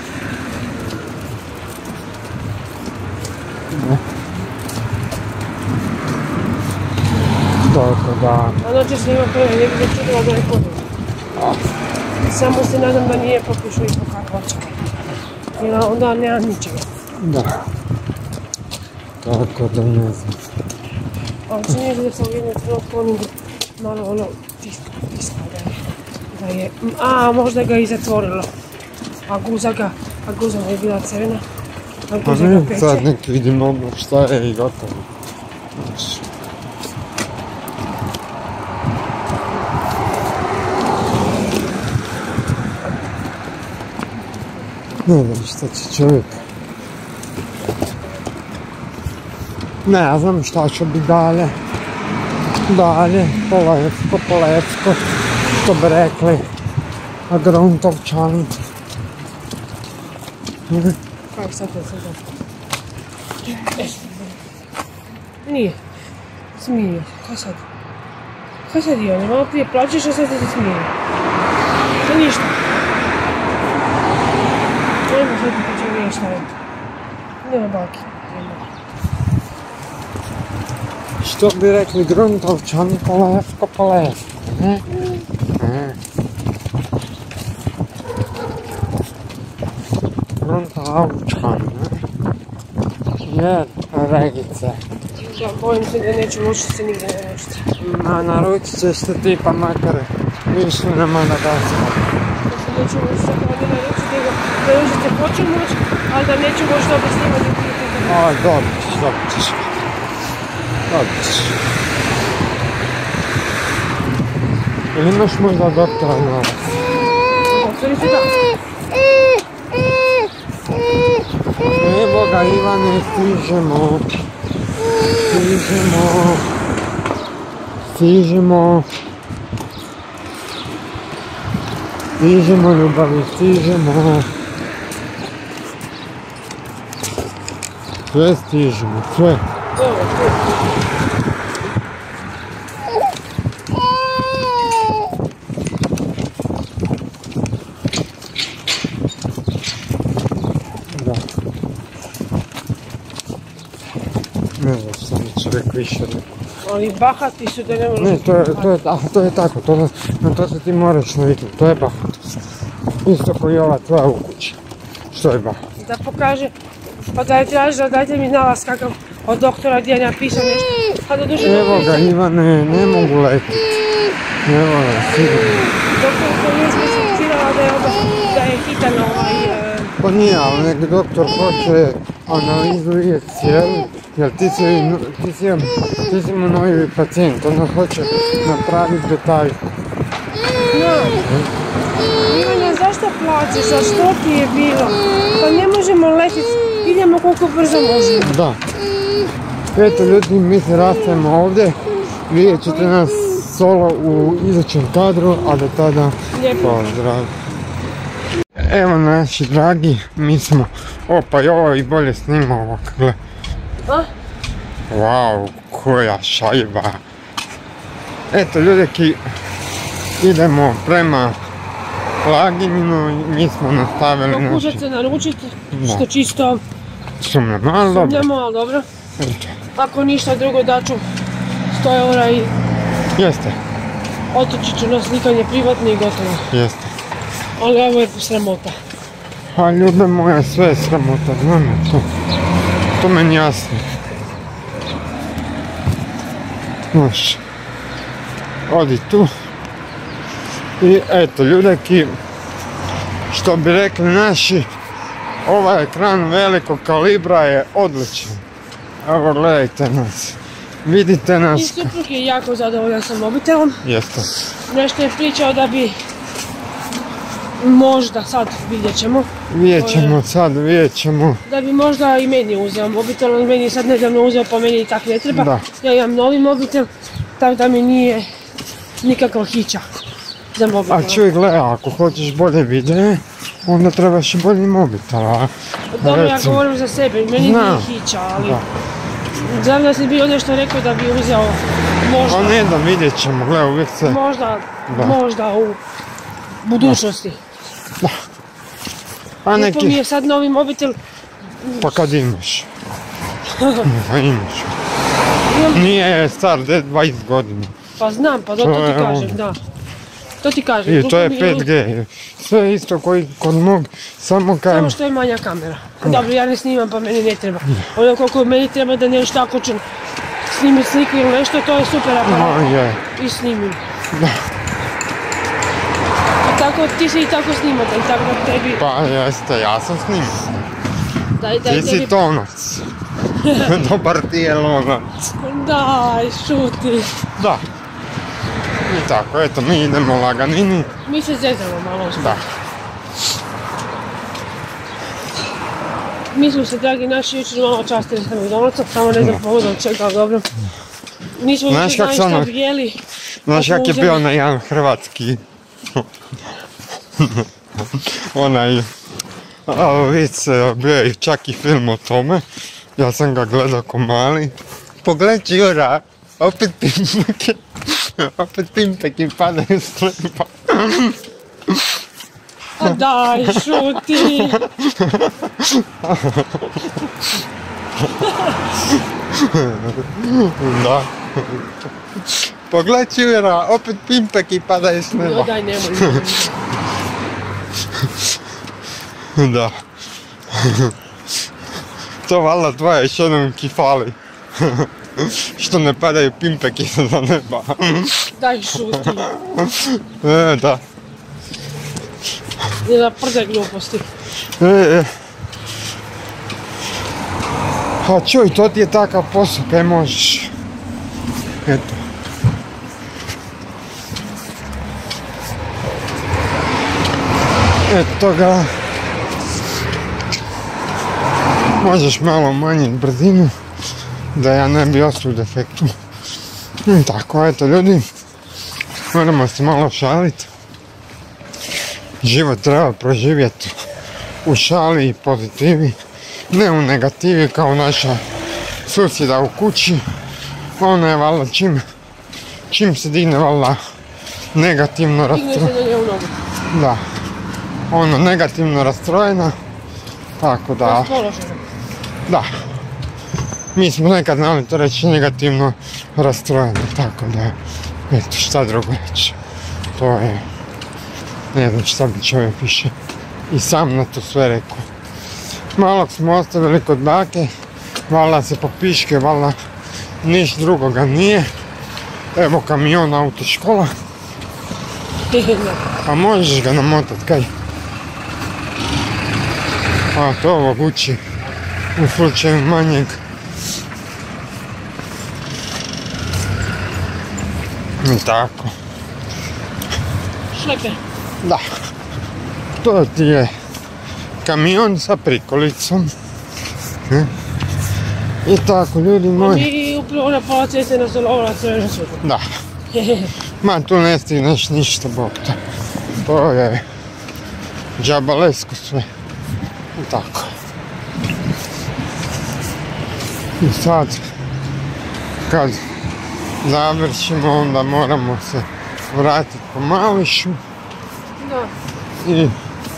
Tako da... A noće se ima prve, ne bi da čudilo da je kodilo. Samo se nadam da nije pokušao i pokakva očekaj. Jer onda nema ničega. Da. Tako da ne znam. Ali čini se da sam u jednom trenutku onim malo ono tiskao da je... A, možda ga i zatvorilo. A guza je bila crvena. A Pa guza ga ne, peče. sad nek vidimo šta je i gotovo. Znači... Ne znam šta će čovjek. Ne znam šta će biti dalje. Poletsko, što bi rekli. A Gruntovčani. Kako sad to sad? Nije. Smije. Kaj sad je ono? Malo prije plaćeš, a sad se smije. To ništa. Ajmo sad ti ću vidjeti šta je. Nema baki. Što bi rekli Gruntovčani, poletsko, ne? Gruntovčani, ne? Je, regice. Ja bojim se da neću moći se nigdje naručiti. Naručit ćeš se ti pa makar išli na Madagaskar. Da se neću moći sad ovdje naručiti, naručiti se hoću moći, ali da neću moći dobro snimati prije. A, dobit ćeš. Ili imaš možda doktora na vas? Doktorice da. Evo ga Ivane, stižemo ljubavi, sve stižemo, sve. Evo, Da. Ne znam šta mi čovjek više rekao. ali bahati su da ne možeš... Ne, to je tako, na to se ti moraš naviknuti, to je bahatost. Isto kao i ova tvoja u kući. Što je bahatost? Da pokaže, pa da je tražila, dajte mi nalaz kakav od doktora gdje je napisao nešto. Pa da duže Evo ga Ivane, ne mogu letiti. Evo ga, sigurno. doktor koji je specificirala da je hitan Pa nije, ali nek doktor hoće analizu i cijelu, jer ti si mu novi pacijent, onda hoće napraviti detalj. Ivana, zašto plaćeš, a što ti je bilo? Pa ne možemo letiti, idemo koliko brzo možemo. Da. Eto ljudi, mi se rastajemo ovdje, vidjet ćete nas solo u idućem kadru, a do tada pozdrav. Evo naši dragi, mi smo, opa i ovo i bolje snima ovak, gle. Wow, koja šajba. Eto ljudeki, idemo prema Lagininu i mi smo nastavili Pokušat se naručiti, što čisto sumnjamo, ali dobro. sumnjamo, ali dobro. Ako ništa drugo daću 100 eura i Jeste, otočit ću na slikanje privatno i gotovo. jeste. Ali ovo je sramota. A ljube moja, sve je sramota, znamo to. To meni jasno. Znaš, odi tu. I eto ljudeki, što bi rekli naši, Ovaj ekran velikog kalibra je odličan. Evo gledajte nas. Vidite I nas. suprug je jako zadovoljan sa mobitelom. Jeste. Nešto je pričao da bi možda, sad vidjet ćemo, Vidjet ćemo. da bi možda i meni uzeo mobitel, on meni je sad nedavno uzeo pa meni i tak ne treba. Da. Ja imam novi mobitel, tako da mi nije nikakva hića za mobitel. A čuj, gledaj, ako hoćeš bolje videe, onda trebaš i bolji mobitel, a? Dobro, ja recimo. govorim za sebe, meni nije hića, ali znam da si bio nešto rekao da bi uzeo možda. A ne da, vidjet ćemo, gledaj, uvijek se... Možda u budućnosti. A Lijepo mi neki, je sad novi mobitel. pa kad imaš? Pa imaš. Nije star 20 godina. Pa znam, pa to ti kažem, da. To ti kažem. I to je 5G. Sve isto koji kod mog, samo kajem... Samo što je manja kamera. Dobro, ja ne snimam pa meni ne treba. Ono koliko meni treba da nešto ako ću snimiti sliku ili nešto, to je super aparat. I snimim. Da. I tako, ti si i tako snimatelj, tako da tebi... Pa jeste, ja sam snimao. Daj Ti si tebi... tonac. Dobar ti je lonac. Daj, šuti. Da. I tako, eto, mi idemo laganini. Mi se zezamo malo. Da. Mi smo se, dragi naši, jučer malo častili sa McDonald'sa, samo ne znam povodom čega, ali dobro. Nismo više znali šta bi jeli. Znaš kak je bio onaj jedan hrvatski... onaj... vic, bio je čak i film o tome. Ja sam ga gledao ko mali. Pogled Jura, opet pimpeke. Opet pimpeki padaju s hleba. A daj, šuti! Da. Pogled Jura, opet pimpeki padaju s neba. No daj, nemoj. Da. To valjda tvoje još jednom kifali. Što ne padaju pimpeki za neba. Daj, šuti. Da. Ne da prdaj gluposti. A čuj, to ti je takav posao, kaj možeš. Eto. Eto ga. Možeš malo manjiti brzinu, da ja ne bi ostao u defektu. Tako, eto ljudi, moramo se malo šaliti. Život treba proživjeti u šali i pozitivi, ne u negativi kao naša susjeda u kući. Ona je valjda čim se digne valjda negativno rastrojena. Digne se da je u nogu. Da, ono negativno rastrojena, tako da... Raspoložena. Da. Mi smo nekad znali to reći negativno rastrojeni, tako da, eto, šta drugo reći. To je, ne znam šta bi čovjek više i sam na to sve rekao. Malog smo ostavili kod bake, valjda se popiške, valjda niš drugoga nije. Evo kamion, autoškola. A možeš ga namotat, kaj? A to ovo vuči u slučaju manjeg. I tako. Šleper. Da. To ti je kamion sa prikolicom. I tako, ljudi moji. Mi upravo na pola ceste nas ulovila crvena svjetla. Da. Ma tu ne stigneš ništa, bog te. To je džabalesko sve. I tako. I sad, kad završimo, onda moramo se vratiti po Mališu. Da. I...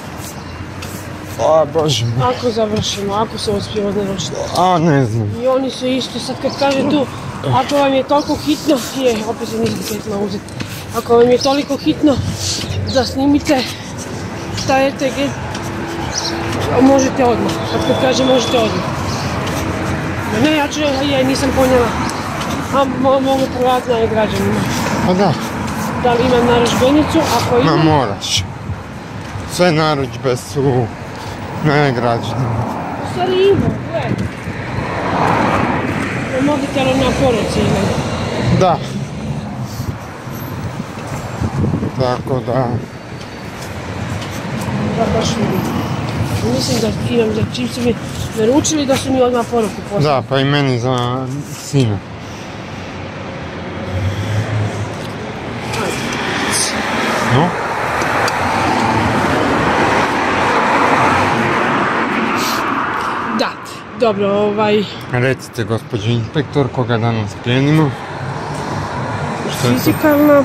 A, Bože moj. Ako završimo, ako se uspijemo naručiti. A, ne znam. I oni su isto, sad kad kaže tu, ako vam je toliko hitno, opet se nisam sjetila uzeti. Ako vam je toliko hitno da snimite taj RTG, možete odmah. Kad kaže možete odmah. Ne, ja ću, nisam ponijela. A mogu pogledati na e-građanima. Pa da. Da li imam narudžbenicu, ako imam... Ma moraš. Sve narudžbe su Ne, građani. U stvari ima, gledaj. Na mobitelu na poruci imam. Da. Tako da... Da, baš vidim. Mislim da imam, da čim su mi naručili da su mi odmah poruku poslali. Da, pa i meni za sina. No? Da, dobro, Recite, gospođo inspektor, koga danas plijenimo? fizikalna.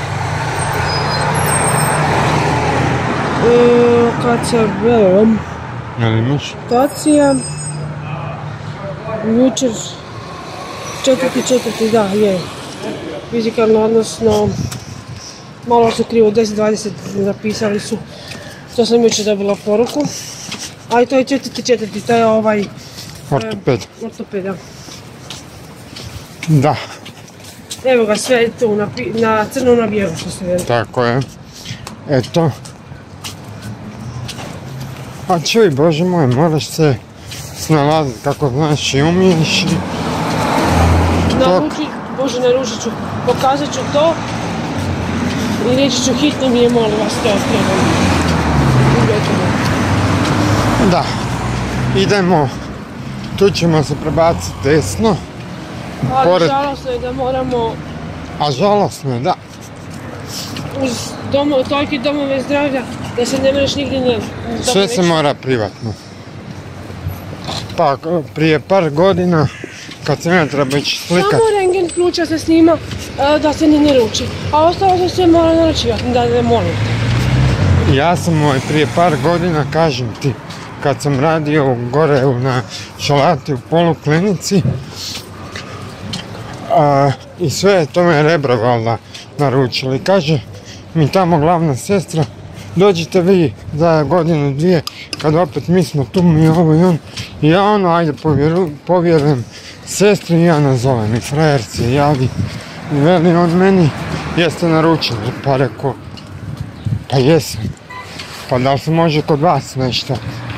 Lokacija Velom. Jel imaš? Lokacija. Jučer. 4.4. da, je. Fizikalno, odnosno... Malo su krivo, 10.20 napisali su. To sam jučer dobila poruku. A i to je 4.4. To je Ortoped. ortoped, da. Da, Evo ga, sve je tu, na crno na bijelo što se veli. tako je. Eto. A čuj, Bože moj, moraš se snalaziti kako znaš i umiješ. Naručit ću, pokazat ću to i reći ću hitno mi je, molim vas, to trebamo. Da, idemo, tu ćemo se prebaciti desno. Ali žalostno je da moramo A žalostno je, da. uz toliki domove zdravlja da se ne možeš nigdje ne... Sve se mora privatno. Pa prije par godina kad sam ja trebao ići slikat. Samo rentgen pluća se snima da se ne naruči, a ostalo se sve mora naručivati, da ne molim. Ja sam prije par godina, kažem ti, kad sam radio gore na Šalati u poluklinici, i sve to me Rebro valjda naručili. Kaže mi tamo glavna sestra, dođite vi za godinu, dvije, kad opet mi smo tu, mi ovo i on. I ja ajde povjerujem sestri i ja nazovem i frajer se javi. I veli on meni, jeste naručili? Pa rekao, pa jesam. Pa da li se može kod vas nešto?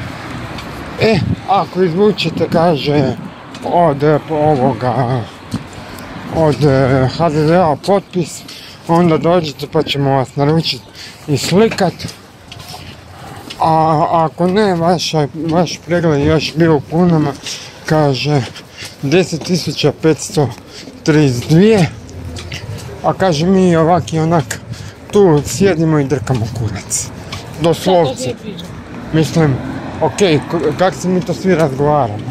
Ako izvučete, kaže, od HDZ-a potpis, onda dođete pa ćemo vas naručiti i slikat. A ako ne, vaš pregled još bio u kunama, kaže 10.532, a kaže mi ovak i onak tu sjedimo i drkamo kurac. Doslovce. Mislim, okej, kak se mi to svi razgovaramo?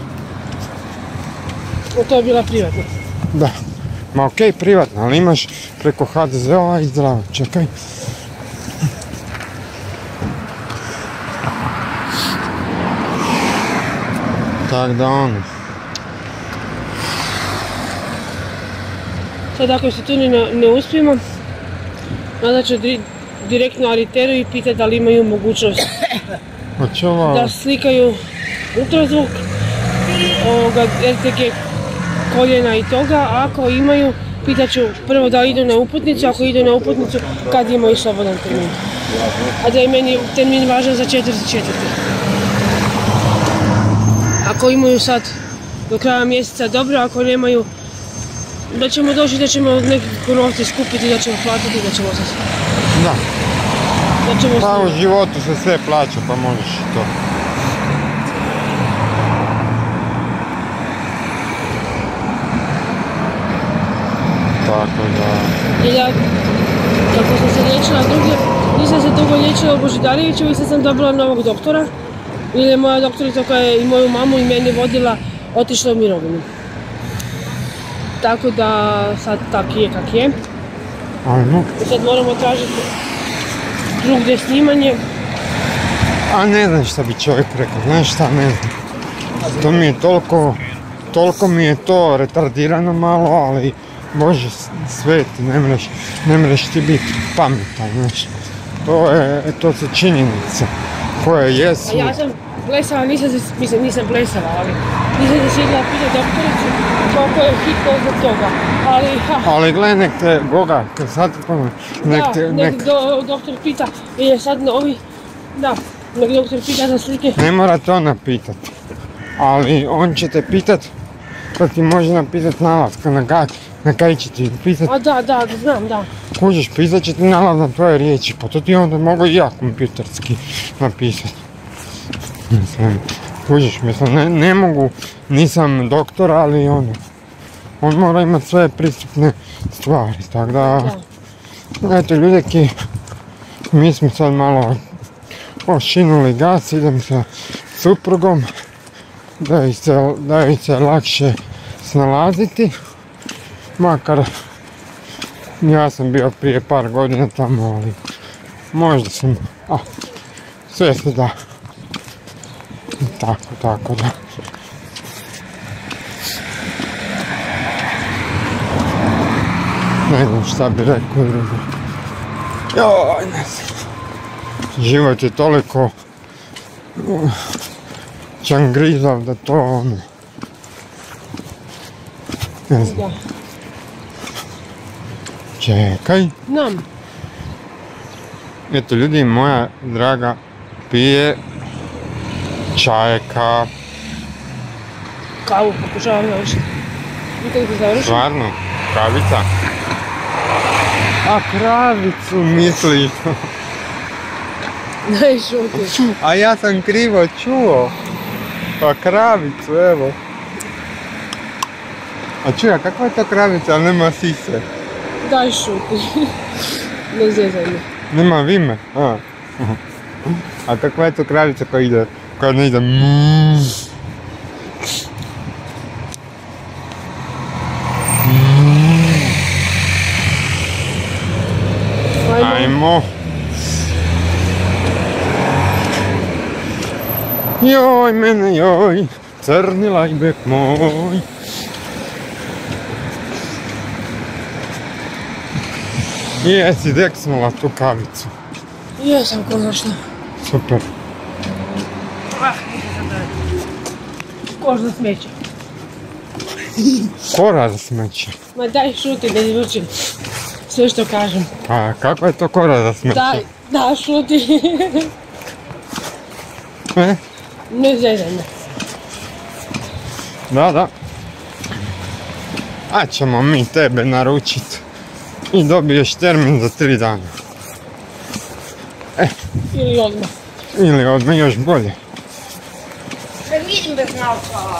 To je bila privatna. Da. Ma okej, privatno, ali imaš preko HDZ-a i zdravo, čekaj. Tak da ono. Sad ako se tu ne uspijemo, onda ću direktno Ariteru i pitati da li imaju mogućnost da slikaju ultrazvuk, RTG koljena i toga. Ako imaju, pitat ću prvo da li idu na uputnicu, ako idu na uputnicu kad imaju slobodan termin. A da je meni termin važan za 4.4. Ako imaju sad do kraja mjeseca dobro, ako nemaju, da ćemo doći, da ćemo neki novce skupiti, da ćemo platiti, da ćemo se... Da. Pa u životu se sve plaća, pa možeš i to. Tako da... Jer ja, kako sam se liječila drugdje, nisam se dugo liječila u Božidareviću i sad sam dobila novog doktora. Jer je moja doktorica koja je i moju mamu i mene vodila, otišla u mirovinu. Tako da sad tak je kak je. Ajmo. I sad moramo tražiti drugdje snimanje. A ne znam šta bi čovjek rekao, znaš šta, ne znam. To mi je toliko mi je to retardirano malo, ali Bože sveti, ne mreš ti biti pametan, znaš. To su činjenice koje jesu. A ja sam plesala, nisam plesala, ali nisam se sjedila pitati doktoricu koliko je hitno zbog toga, ali... Ali gledaj, nek te Goga, kad sad nek doktor pita, je sad novi, da, Nek doktor pita za slike. Ne morate ona pitat. Ali on će te pitat, pa ti može napisat nalaz, na kaj će ti pisat. A da, znam, da. Kužiš, pisat će ti nalaz na tvoje riječi, pa to ti onda mogu i ja kompjuterski napisat. Mislim, kužiš, mislim, ne mogu, nisam doktor, ali on mora imat sve pristupne stvari, tako da, eto ljudeki, mi smo sad malo ošinuli gas, idem sa suprugom, da joj se lakše snalaziti, makar ja sam bio prije par godina tamo, ali možda sam, sve se da, tako da. Ne znam šta bi rekao drugo. Joj, ne znam. Život je toliko čangrizav da to ono... Ne znam. Čekaj. Znam. Eto ljudi, moja draga pije čajka. Kavu pokušavam završiti. Nikad ti završim? Stvarno? Kravica? A kravicu misliš? Daj šuti. A ja sam krivo čuo. Pa kravicu, evo. A čuja, kakva je to kravica, ali nema sise? Daj šuti. Ne zezaj me. Nema vime? A kakva je to kravica koja ne ide Ajmo. Joj mene joj, crni lajbek moj. Jesi deksnula tu kavicu? Jesam konačno. Super. Koš za smeće. Kora za smeće. Ma daj šuti da izvučim sve što kažem. A kakva je to kora za smeće? Da šuti. Ne zezaj me. Da. A ćemo mi tebe naručit. I dobiješ termin za 3 dana. Ili odmah, još bolje. Da vidim bez naočala.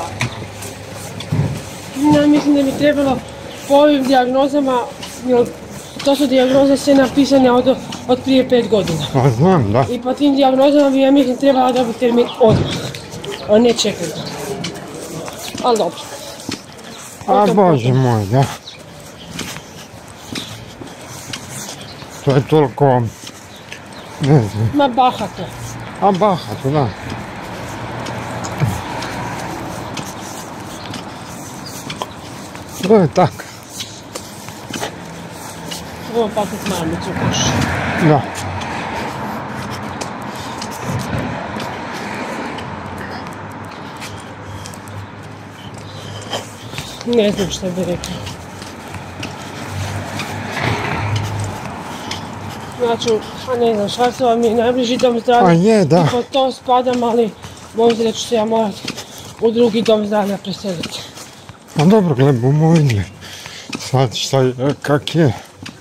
Ja mislim da bi trebalo po ovim dijagnozama, jer to su dijagnoze sve napisane od prije 5 godina. Pa znam, da. I po tim dijagnozama bi ja mislim trebala dobiti termin odmah, a ne čekati. Ali dobro. A bože moj, da. To je toliko, ne znam. Ma bahato. A bahato, da. To je tak. Ovo paket marmicu koš. Da. Ne znam što bi rekla. Znači, ne znam, Švarcova mi je najbliži dom zdravlja. A je, da. I po to spadam, ali možda da ću se ja morati u drugi dom zdravlja preseliti. A dobro, gle, bumo vidjeli. Sad šta je, kak je.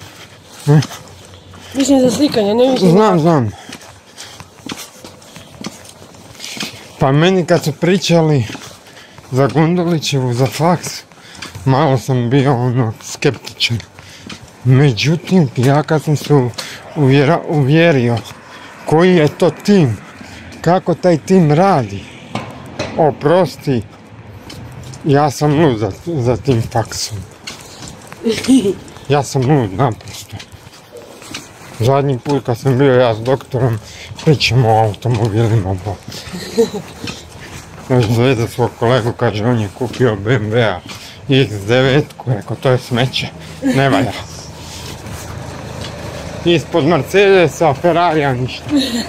Mislim za slikanje, ne mislim... Znam. Pa meni kad su pričali za Gundulićevu, za faks, malo sam bio skeptičan. Međutim, ja kad sam se uvjerio koji je to tim, kako taj tim radi, oprosti, ja sam lud za tim faksom. Ja sam lud, naprosto. Zadnji put kad sam bio ja s doktorom, pričamo o automobilima. Zvijezda svog kolegu, kaže, on je kupio BMW-a X9, rekao, to je smeće, ne valja. Ispod Mercedesa, Ferrarija, ništa.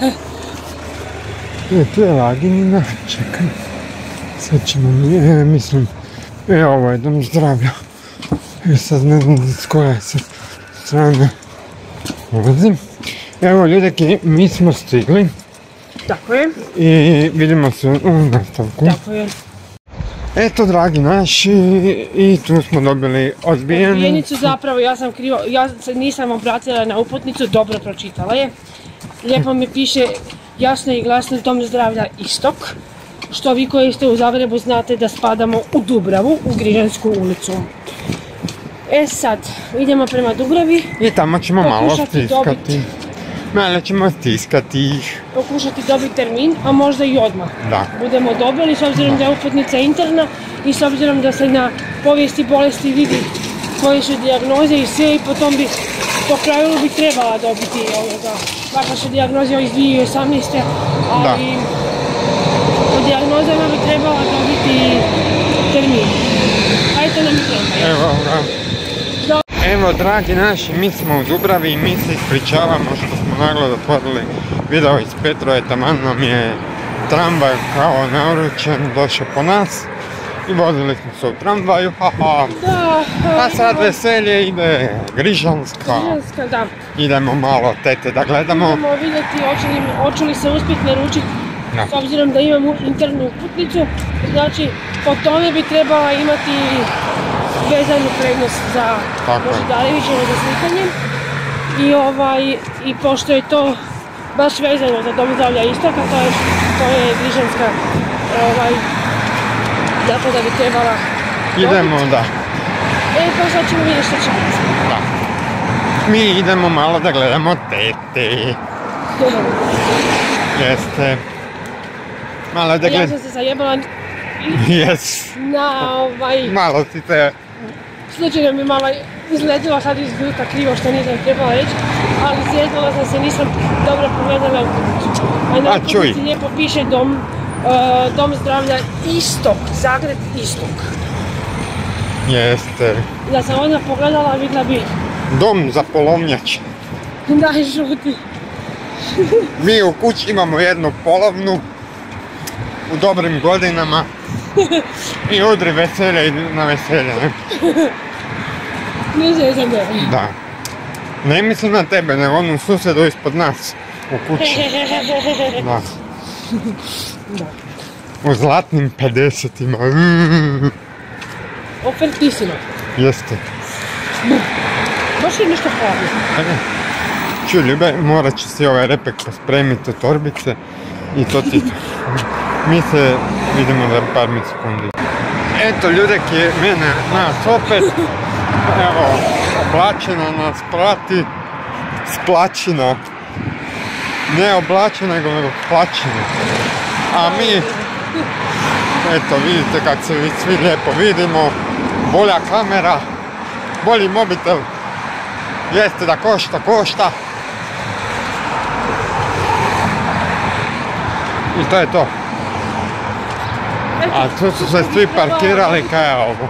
Tu je Laginina, čekaj. Sad ćemo mi, mislim, ovo je dom zdravlja. Sad ne znam s koje se strane ulazim. Evo ljudeki, mi smo stigli. Tako je. I vidimo se u nastavku. Tako je. Eto, dragi naši, i tu smo dobili odbijenicu. Odbijenicu zapravo, ja se nisam obratila na uputnicu, dobro pročitala je. Lijepo mi piše jasno i glasno Dom zdravlja Istok. Što vi koji ste u Zagrebu znate da spadamo u Dubravu, u Grižansku ulicu. E sad, idemo prema Dubravi. I tamo ćemo malo Pokušati stiskati. Malo ćemo stiskati ih. Pokušati dobiti termin, a možda i odmah. Da. Budemo dobili, s obzirom da je uputnica interna i s obzirom da se na povijesti bolesti vidi koje su dijagnoze i sve, i potom bi, po pravilu bi trebala dobiti kakva su dijagnoze iz 2018. Ali po dijagnozama bi trebala dobiti termin. A eto nam i treba. Evo ga. Evo, dragi naši, mi smo u Dubravi i mi se ispričavamo što smo naglo zatvorili video iz Petrove. Taman nam je tramvaj kao naručen došao po nas i vozili smo se u tramvaju, haha. Da, A sad veselje ide Grižanska. da. Idemo malo tete da gledamo. Idemo vidjeti hoće li se uspjeti naručiti. Da. S obzirom da imamo internu uputnicu, znači po tome bi trebala imati vezanu prednost za Božidarevićevo za slikanje. I pošto je to baš vezano za Dom zdravlja Istoka, to je Grižanska, tako da bi trebala Idemo, da. Pa sad ćemo vidjeti što će biti. Da. Mi idemo malo da gledamo tete. Jeste. Malo da Ja gledamo. sam se zajebala Jes. na Malo si se... slučajno mi malo izletila sad iz duta krivo što nisam trebala reći, ali sjetila sam se, nisam dobro pogledala uputnicu. A na uputnici lijepo piše Dom zdravlja Istok, Zagreb Istok. Jeste. Da sam odmah pogledala, vidjela bi... Dom za polovnjače. Daj, žuti. Mi u kući imamo jednu polovnu u dobrim godinama i udri veselje na veselje, ne? Ne zezam da. Da. Ne mislim na tebe, nego onu susjedu ispod nas u kući. Da. U zlatnim 50-ima. Ofertisima. Jeste. Baš je nešto hladno. Čuj, Ljube, morat ću si ovaj repek pospremiti od torbice i to ti. Mi se vidimo za par sekundi. Eto, Ljudek je mene, nas opet, evo, oblačena nas prati, splačina. Ne oblačena, nego splačina. A mi, eto, vidite kako se svi lijepo vidimo, bolja kamera, bolji mobitel, jeste da košta. I to je to. A tu su se svi parkirali kaj je ovo.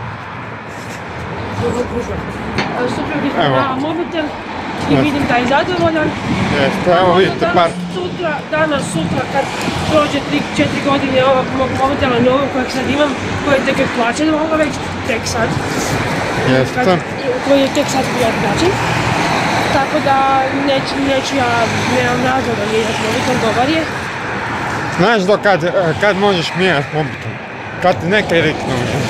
Super bih na mobitel i vidim da je zadovoljan. Jeste, evo vidite par... Danas, sutra, kad prođe 3-4 godine ovog mog mobitela novog kojeg sad imam, koji je tek plaćen ovoga već, tek sad. Jeste. Koji je tek sad bio plaćen. Tako da neću ja, nemam razloga mijenjati mobitel, dobar je. Znaš do kad možeš mijenjati mobitel? Kad ti neke riknu.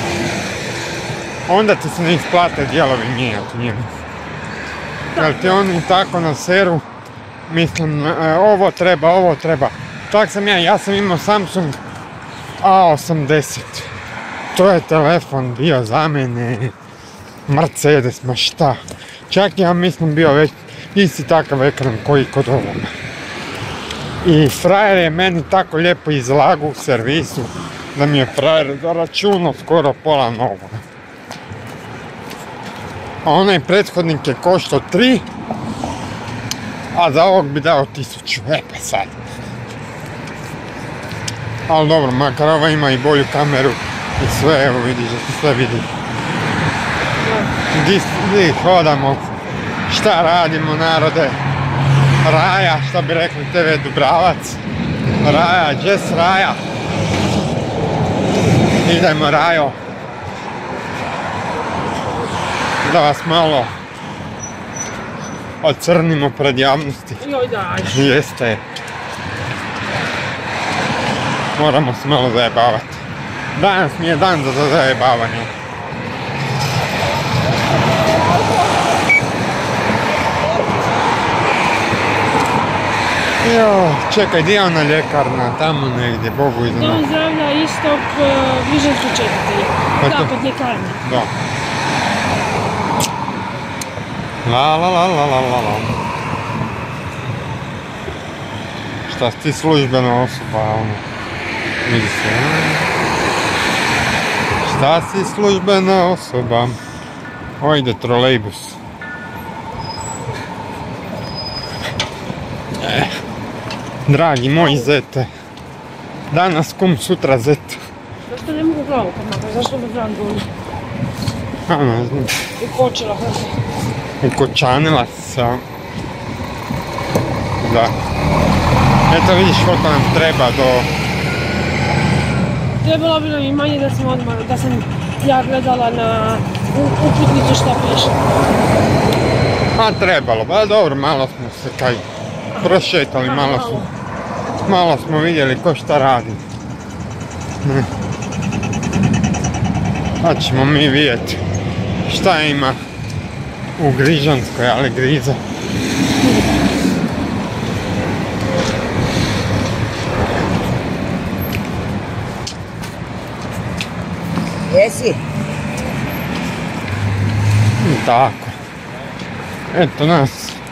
Onda ti se ne isplate dijelovi mijenjati njemu. Jer ti oni tako na seru, mislim, ovo treba. Tak sam ja sam imao Samsung A80. To je telefon bio za mene. Mercedes, ma šta. Čak ja mislim bio već isti takav ekran koji kod ovoga. I frajer je meni tako lijepo izlagao u servisu da mi je frajer zaračunao skoro pola novoga. A onaj prethodnik je koštao 3, a za ovog bi dao 1000, pa sad. Ali dobro, makar ova ima i bolju kameru i sve, evo vidiš da se sve vidi. Gdje hodamo, šta radimo narode, Raja, šta bi rekli TV Dubravac, Raja, Jazz Raja. Idemo Rajo. Da vas malo ocrnimo pred javnosti. Joj daj. Jeste. moramo se malo zajebavati. Danas mi je dan za zajebavanje. Jo, čekaj, gdje je ona ljekarna? Tamo negdje, Bogu iznad. Dom zdravlja Istok, Vižensko 4. Pa Da, to- kod ljekarne. Da. La la la la la la la. Šta si ti službena osoba, ono? Vidi se, a? Šta si službena osoba? O, ide trolejbus. Dragi moji zete. Danas kum, sutra zet. Zašto ne mogu glavu pomakati? Zašto me glavu boli? A, ne znam. Ukočila sam se. Ukočanila se. Da. Eto vidiš koliko nam treba do... Trebalo bi nam i manje da sam odmah, da sam ja gledala na uputnicu šta piše. A trebalo, ba dobro, malo smo se kaj prošetali, malo smo vidjeli ko šta radi. Ne. Pa ćemo mi vidjeti šta ima u Grižanskoj, ali griza. Jesi? I tako. Eto nas.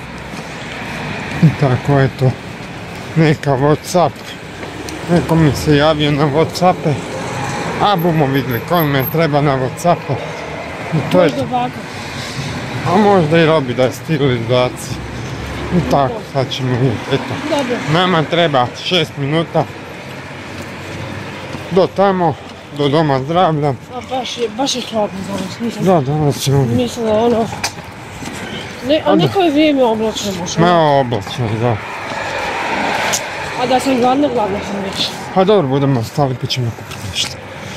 I tako, eto. Neka Whatsapp. Neko mi se javio na Whatsappe. A bumo vidjeli ko me treba na Whatsappe. I to je Možda baka. A možda i Robi da je stigli izbaci. I tako, sad ćemo vidjeti. Eto. Dobro. Nama treba 6 minuta. Do tamo, do doma zdravlja. A baš je hladno danas, nisam Da, danas ćemo vidjeti. mislila ono... Ne, a neko je vrijeme oblačno možda. Malo oblačno, da. A da sam gladna sam već. Pa dobro, budemo stali pa ćemo kupiti nešto.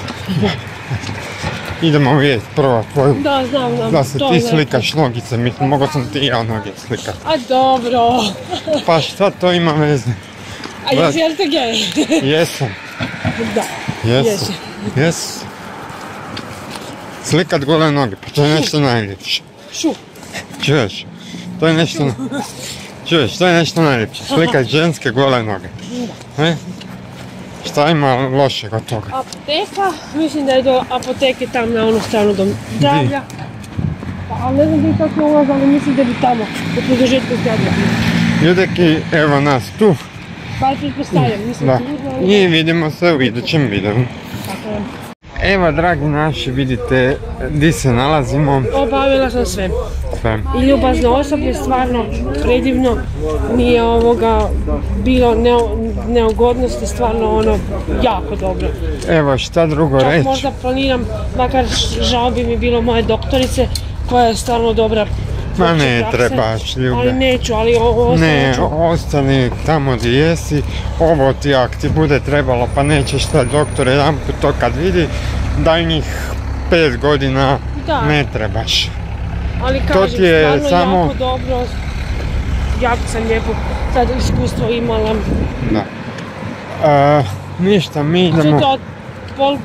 Idemo vidjeti prvo tvoju, Da, znam, da se to ti je slikaš nogice, mislim, mogao sam ti i ja noge slikat. A dobro. Pa šta to ima veze? A jesi jel te gej? Jesam, Da. jesam, jesam. Slikat gole noge, pa to je nešto najljepše. Šu. Čuješ? To je nešto... Čuješ, to je nešto najljepše. Slikat ženske gole noge. E? Šta ima lošeg od toga? Apoteka, mislim da je do apoteke tam na onu stranu dom zdravlja. Pa, ali ne znam gdje je tako ulaz, ali mislim da bi tamo, u produžetku zdravlja. Ljudeki, evo nas tu. Bar pretpostavljam, mislim Da. sigurno, ali I vidimo se u idućem videu. tako je. Evo, dragi naši, vidite di se nalazimo. Obavila sam sve. Sve. I ljubazno osoblje, stvarno predivno, nije bilo neugodnosti, stvarno ono, jako dobro. Evo, šta drugo Čak reći? možda planiram, makar žao bi mi bilo moje doktorice, koja je stvarno dobra. Ma opće ne prakse, trebaš, ljube. Ali neću, ali ovo Ne, ću. ostani tamo gdje jesi. Ovo ti ako ti bude trebalo, pa nećeš sad doktor jedanput to kad vidi, daj njih 5 godina Da. ne trebaš. Ali to kažem, ti je stvarno samo- jako dobro, jako sam lijepo sad iskustvo imala. Da. Ništa, mi idemo... Sutra od pola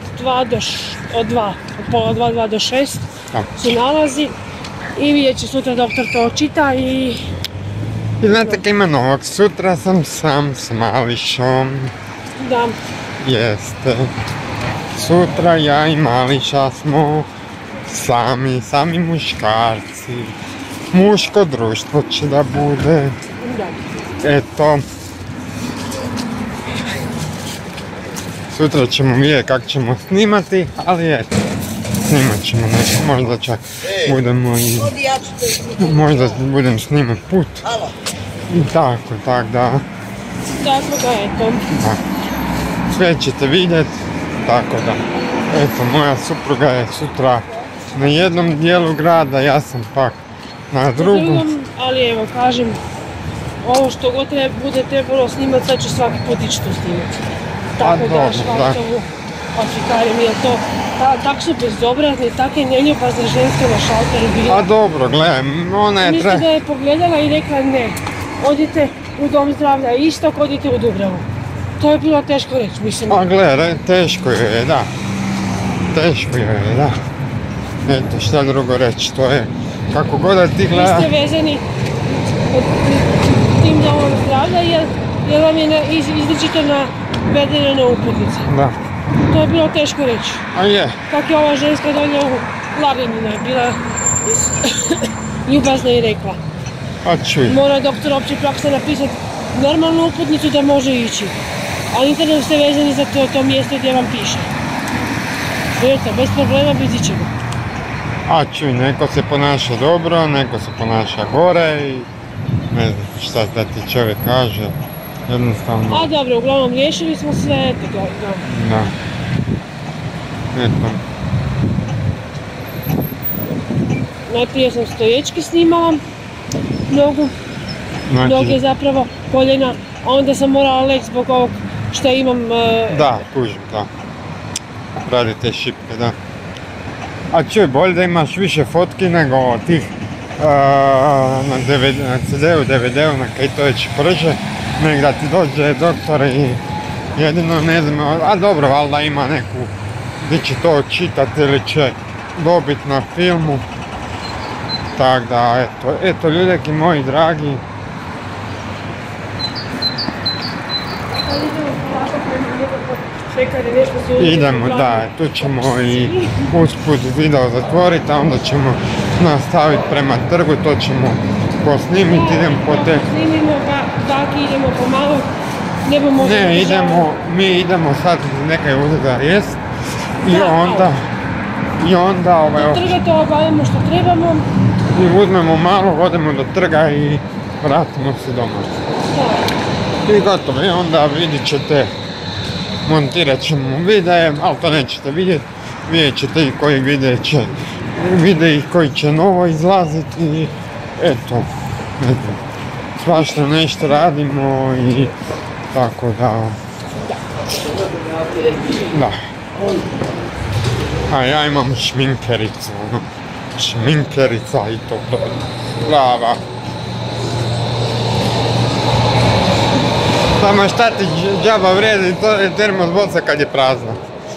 dva do 6 Da. su nalazi i vidjet će sutra doktor to čita i I znate kaj ima novog, sutra sam sam s Mališom. da, Jeste. Sutra ja i Mališa smo sami muškarci. Muško društvo će da bude. da. Eto. Sutra ćemo vidjeti kako ćemo snimati, ali eto. Snimat ćemo nešto, možda čak budemo i... Odi, ja ću te snimati. Možda budem snimat put. Alo. I tako, tak da. Tako da eto. Da. Sve ćete vidjeti, tako da. Eto, moja supruga je sutra na jednom dijelu grada, ja sam pak na drugom. Ali evo kažem, ovo što god bude trebalo snimati, sad ću svaki put ići to snimati. Tako dobro, da da. Švarcovu Afrikarim, jer to tak su bezobrazne, takve neljubazne ženske na šalteru bila. A dobro, gledaj, ona je Mislim da je pogledala i rekla ne, odite u dom zdravlja Istok, odite u Dubravu. To je bilo teško reći, mislim. A gle, teško je, da. Teško je, da. Eto, šta drugo reći, to je kako god da ti gleda. Vi ste vezani tim domom zdravlja jer vam je izričito navedeno na uputnici. Da. To je bilo teško reći. A je. Kako je ova ženska dolje u Laganjina je bila ljubazna i rekla. A čuj. Mora doktor opće prakse napisati normalnu uputnicu da može ići. A internet ste vezani za to mjesto gdje vam piše. Vidite, bez problema, bez ičega. A čuj, neko se ponaša dobro, neko se ponaša gore i ne znam šta da ti čovjek kaže, jednostavno. A dobro, uglavnom riješili smo sve, Da. Eto. Najprije sam stoječki snimala nogu, Znači, noge zapravo, koljena, a onda sam morala leći zbog ovog što imam... Da, kužim, da. Radi te šipke, da. A čuj, bolje da imaš više fotki nego tih na CD-u, DVD-u, na kaj to već prže, nek da ti dođe doktor i jedino ne znam, a dobro, valjda ima neku gdje će to čitati ili će dobiti na filmu. Tak da, eto ljudeki moji dragi. Idemo, da, tu ćemo i usput video zatvoriti, a onda ćemo nastaviti prema trgu, to ćemo posnimiti, idemo po te... Snimimo, baki idemo pomalo, nebo možemo... Ne, mi idemo sad nekaj uzeti za jest i onda... Do trga to obavimo što trebamo. I uzmemo malo, odemo do trga i vratimo se doma. I gotovo, i onda vidjet ćete, montirat ćemo videe, ali to nećete vidjeti. Vidjet ćete i koji videi koji će novo izlaziti i eto, svašta nešto radimo i tako da. Da. A ja imam šminkericu, šminkerica i to glava. Samo šta ti džaba vrijedi, to je termos boca kad je prazna.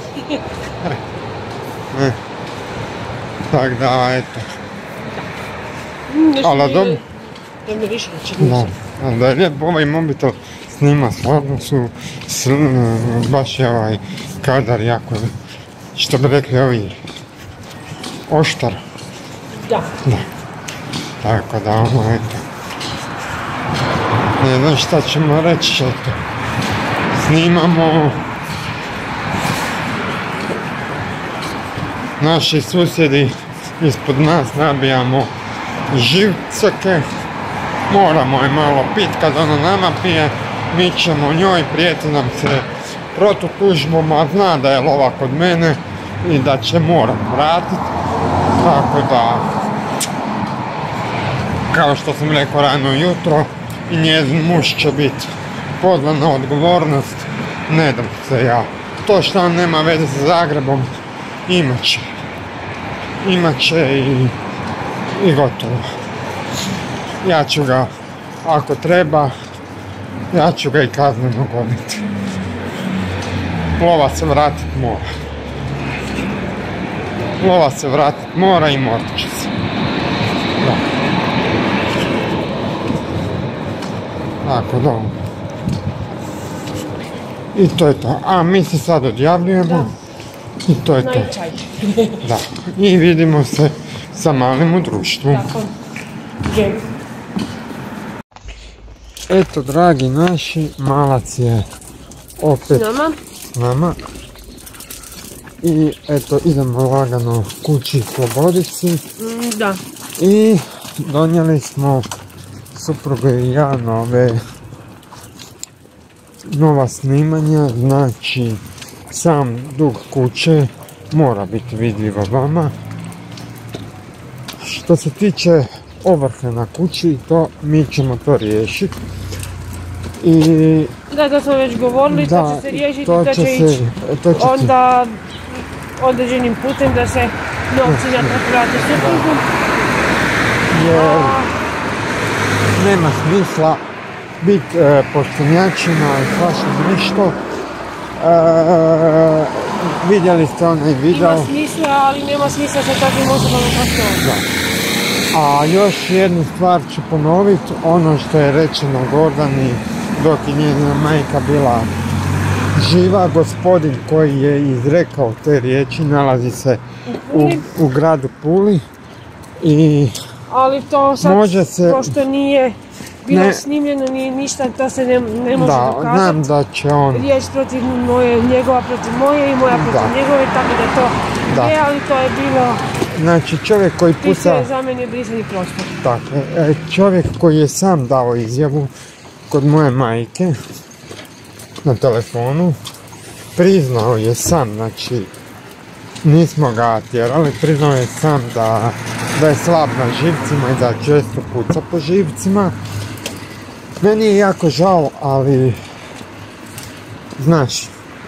Tak da, eto. Ali dobro. Da mi više čini se. Da je lijep ovaj mobitel snima, stvarno su baš je ovaj kadar jako, što bi rekli ovi, oštar. Da. Tako da, eto. Ne znam šta ćemo reći, eto. Snimamo. Naši susjedi ispod nas nabijamo živcake. Moramo je malo pit kad ona nama pije. Mi ćemo njoj, prijeti nam se protutužbom, a zna da je lova kod mene i da će morat vratit. Tako da, kao što sam rekao rano jutro, i njezin muž će biti pozvan na odgovornost. Ne dam se ja. To što on nema veze sa Zagrebom, imat će i gotovo. Ja ću ga, ako treba, ja ću ga i kazneno goniti. Lova se vratit mora. Lova se vratit mora i morat će se. Da. Tako da. I to je to. A mi se sad odjavljujemo. I to je to. Da. I vidimo se sa malim u društvu. Eto, dragi naši, malac je opet s nama. I eto, idemo lagano kući Slobodici. Da. I donijeli smo supruga i ja nova snimanja, znači sam dug kuće mora biti vidljiva vama. Što se tiče ovrhe na kući, to mi ćemo to riješiti. Da, to smo već govorili, to će se riješiti, to će ići onda određenim putem da se novci natrag vrate suprugu. Jer nema smisla biti poštenjačina i svašta nešto. Vidjeli ste onaj video. Ima smisla, ali nema smisla sa takvim osobama kao što. Da. A još jednu stvar ću ponoviti, ono što je rečeno Gordani dok je njena majka bila živa, gospodin koji je izrekao te riječi nalazi se u gradu Puli i ali to sad, može se, pošto nije bilo snimljeno, nije ništa, to se ne može dokazati. Da, znam da će on... Riječ protiv moje, njegova protiv moje i moja protiv njegove, tako da to je, ali to je bilo... Znači čovjek koji puca... Ti se za mene brisani prostor. Tako, čovjek koji je sam dao izjavu kod moje majke na telefonu, priznao je sam, znači nismo ga tjerali, priznao je sam da je slab na živcima i da često puca po živcima. Meni je jako žao, ali znaš,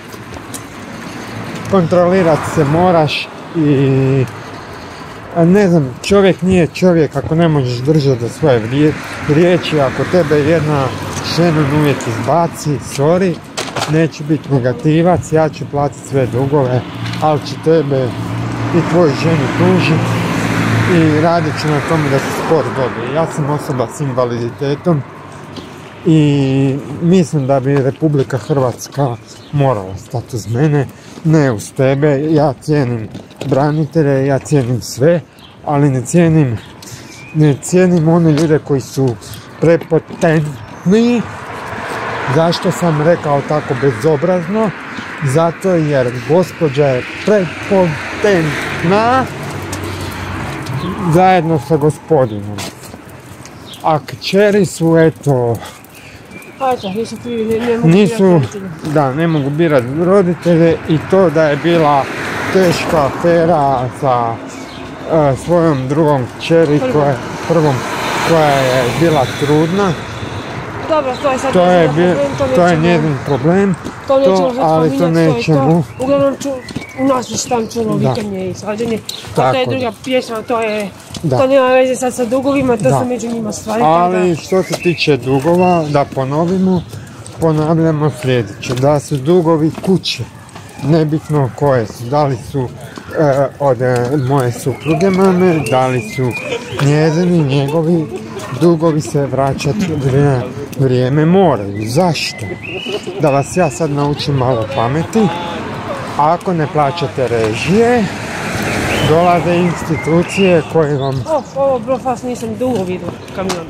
kontrolirat se moraš i ne znam, čovjek nije čovjek ako ne možeš držati do svoje riječi. Ako tebe jedna žena uvijek izbaci, sorry, neću biti negativac, ja ću platiti sve dugove, ali ću tebe i tvoju ženu tužiti i radit ću na tome da se spor dobije. Ja sam osoba s invaliditetom i mislim da bi Republika Hrvatska morala stati uz mene, ne uz tebe. Ja cijenim branitelje, ja cijenim sve, ali ne cijenim one ljude koji su prepotentni. Zašto sam rekao tako bezobrazno? Zato jer gospođa je prepotentna zajedno sa gospodinom. A kćeri su, eto... nisu krivi, ne mogu birati roditelje. Da, ne mogu birati roditelje i to da je bila teška afera sa svojom drugom kćeri koja je bila trudna. Dobro, to je sad to je njezin problem, ali to nećemo. Uglavnom u nas već tam čulo vikanje i svađanje, a to je druga pjesma, to nema veze sad sa dugovima, to su među njima stvari. Ali što se tiče dugova, da ponavljamo sljedeće, da su dugovi kuće, nebitno koje su, da li su od moje supruge mame, da li su njezini, njegovi, dugovi se vraćati vrijeme moraju. Zašto? Da vas ja sad naučim malo pameti. Ako ne plaćate režije, dolaze institucije koje vam... Ovo brofas nisam dugo vidio kamion.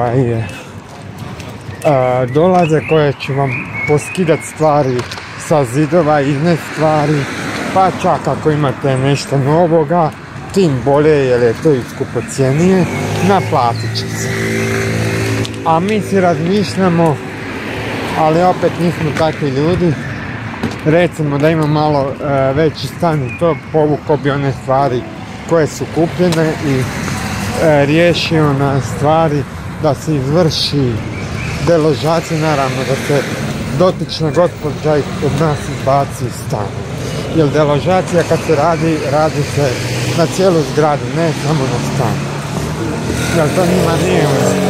Dolaze koje će vam poskidati stvari sa zidova, iznest stvari, pa čak ako imate nešto novoga, tim bolje jer je to i skupocijenije, naplatit će se. A mi si razmišljamo, ali opet nismo takvi ljudi, recimo da ima malo veći stan i to povukao bi one stvari koje su kupljene i riješio na stvari da se izvrši deložacija, naravno da se dotična gospođa od nas izbaci iz stana. Jer deložacija kad se radi se na cijelu zgradu, ne samo na stan. Jer to njima nije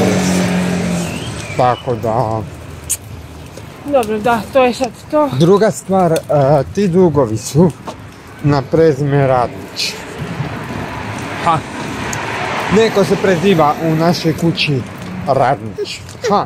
tako da... Dobro, da, to je sad to. Druga stvar, ti dugovi su na prezime Radnić. Neko se preziva u našoj kući Radnić.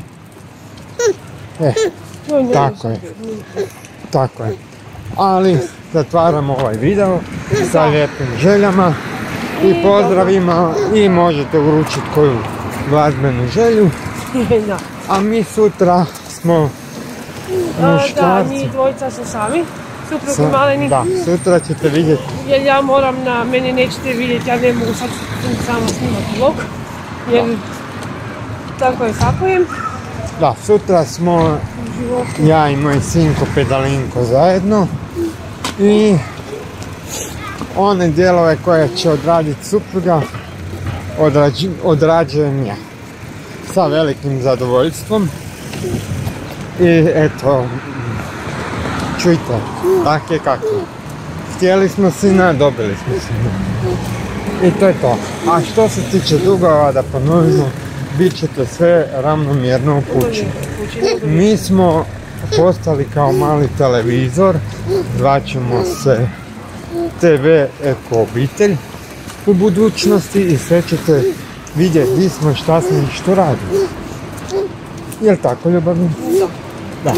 Tako je. Ali zatvaramo ovaj video sa lijepim željama i pozdravima i možete uručiti koju glazbenu želju. A mi sutra smo muškarci. Da, mi dvojica su sami, suprug i maleni. Da, sutra ćete vidjeti. Jer ja moram mene nećete vidjeti, ja ne mogu sad samo snimati vlog. Jer tako je kako je. Da, sutra smo ja i moj sinko Pedalinko zajedno. I one dijelove koje će odraditi supruga odrađujem ja. Sa velikim zadovoljstvom. I eto, čujte, tak je kako. Htjeli smo sina, dobili smo sina. I to je to. A što se tiče dugova, da ponovimo, bit ćete sve ravnomjerno u kući. Mi smo postali kao mali televizor, zvaćemo se TV Eko obitelj u budućnosti i sve ćete vidjeti gdje smo, šta smo i što radimo. Jel' tako, ljubavi? Da.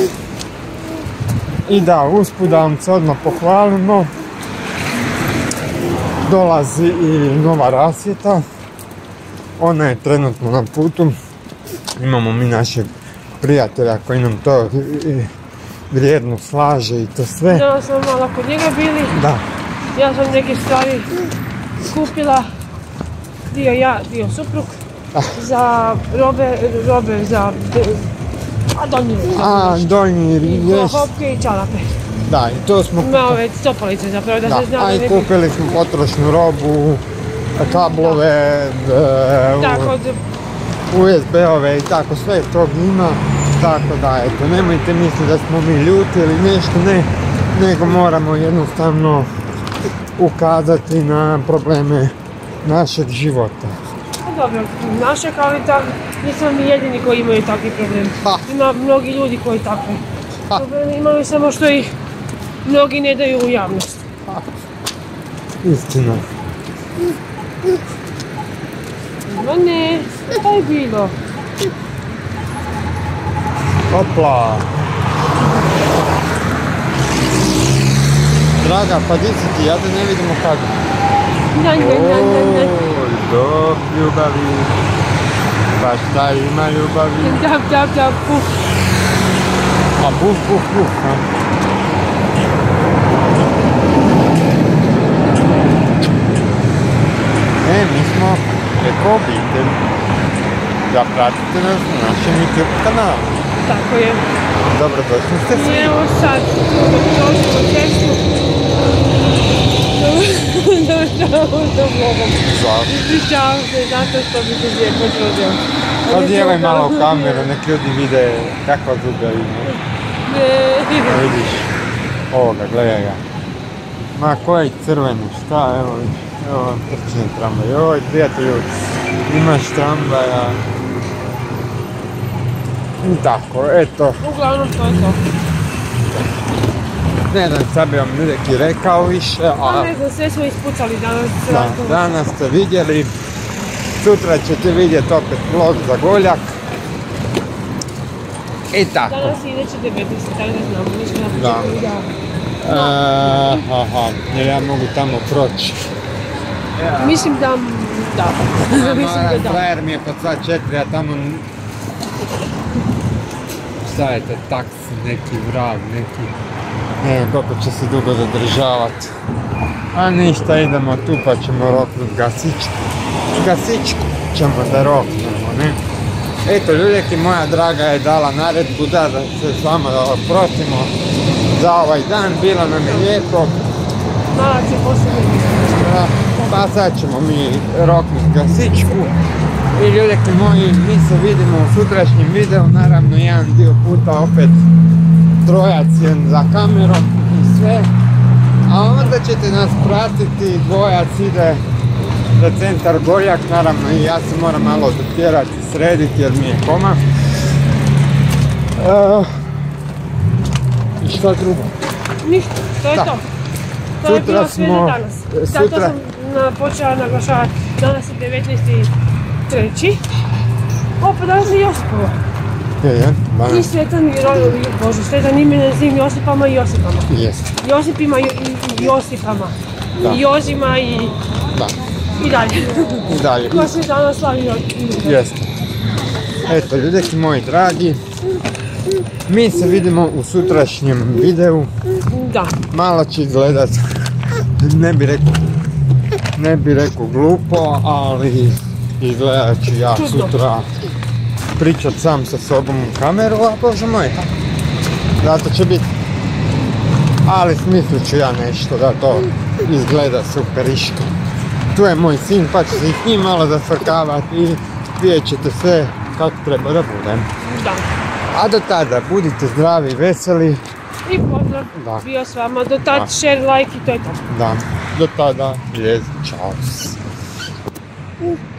I da, usput da vam se odmah pohvalimo, dolazi i nova rasvjeta, ona je trenutno na putu, imamo mi našeg prijatelja koji nam to vrijedno slaže i to sve. Ja smo malo kod njega bili, Da. ja sam neke stvari kupila, dio ja, dio suprug, za robe za donji riješ. hopke i čarape. Da, i to smo Ima ove stopalice zapravo, da se zna a i kupili smo potrošnu robu, kablove, Tako, USB-ove i tako, sve tog ima. Tako da, eto, nemojte misliti da smo mi ljuti ili nešto, ne, nego moramo jednostavno ukazati na probleme našeg života. dobro, našeg, ali nismo mi jedini koji imaju takvi problemi. Ima mnogi ljudi koji takve probleme imaju, samo što ih mnogi ne daju u javnost. Istina. Ma ne, šta je bilo? Opla! Draga, pa di si ti, ja da ne vidimo kada. Ne. Dok ljubavi, pa šta ima ljubavi? Da, puf. A puf, ha? Mi smo Eko obitelj. Da pratite nas na našem YouTube kanalu. Tako je. Dobro, došli ste svi. I evo sad, došli po cestu. Došao za vlogom. Ispričavam se zato što bi se lijepo čudio. Odjevaj malo u kameru, nek ljudi vide kakva zuba ima. Vidiš ovoga, gledaj ga. Ma koji crveni, šta, evo trčni tramvaj. Joj, prijatelju, imaš tramvaja. I tako, eto. Uglavnom to je to. Ne znam, sad bi vam neki rekao više, a... Ne znam, sve smo ispucali danas. Da, danas ste vidjeli. Sutra ćete vidjeti opet vlog za Goljak. I tako. Danas ideće 19, tako da znamo, ništa na početku videa. Jer ja mogu tamo proći. Mislim da da. Frajer mi je pod sat 4, a tamo... Šta je to, taksi, neki vrag, neki... Ne znam koliko će se dugo zadržavati. A ništa, idemo tu pa ćemo roknut gasičku. Gasičku ćemo da roknemo, ne? Eto, ljudeki, moja draga je dala naredbu da se s vama prosimo za ovaj dan, bilo nam je lijepo. Malac je posljednji. Pa sad ćemo mi roknut gasičku. I ljudeki moji, mi se vidimo u sutrašnjem videu, naravno jedan dio puta opet trojac je za kamerom i sve. A onda ćete nas pratiti, dvojac ide za centar Goljak, naravno i ja se moram malo dotjerati, srediti jer mi je koma. I šta drugo? Ništa, to je to. To je bilo sve za danas. Zato sam počela naglašavati, danas je 19.3. Pa danas je Josipova. I Svetan imena svim Josipama i Josipama. Josipima i Josipama. I Jozima i dalje. Ko se danas slavi Jeste. Eto, ljudeki moji dragi, mi se vidimo u sutrašnjem videu. Da. Malo će izgledat, ne bi rekao glupo, ali izgledat ću ja sutra pričat sam sa sobom u kameru, a bože moj, zato će biti. Ali smislit ću ja nešto da to izgleda superiško. Tu je moj sin, pa ću se i s njim malo zafrkavati i vidjet ćete sve kako treba da budem. Da. A do tada, budite zdravi, veseli. I pozdrav, bio s vama. Do tada, share, like i to je to. Da, do tada, čao.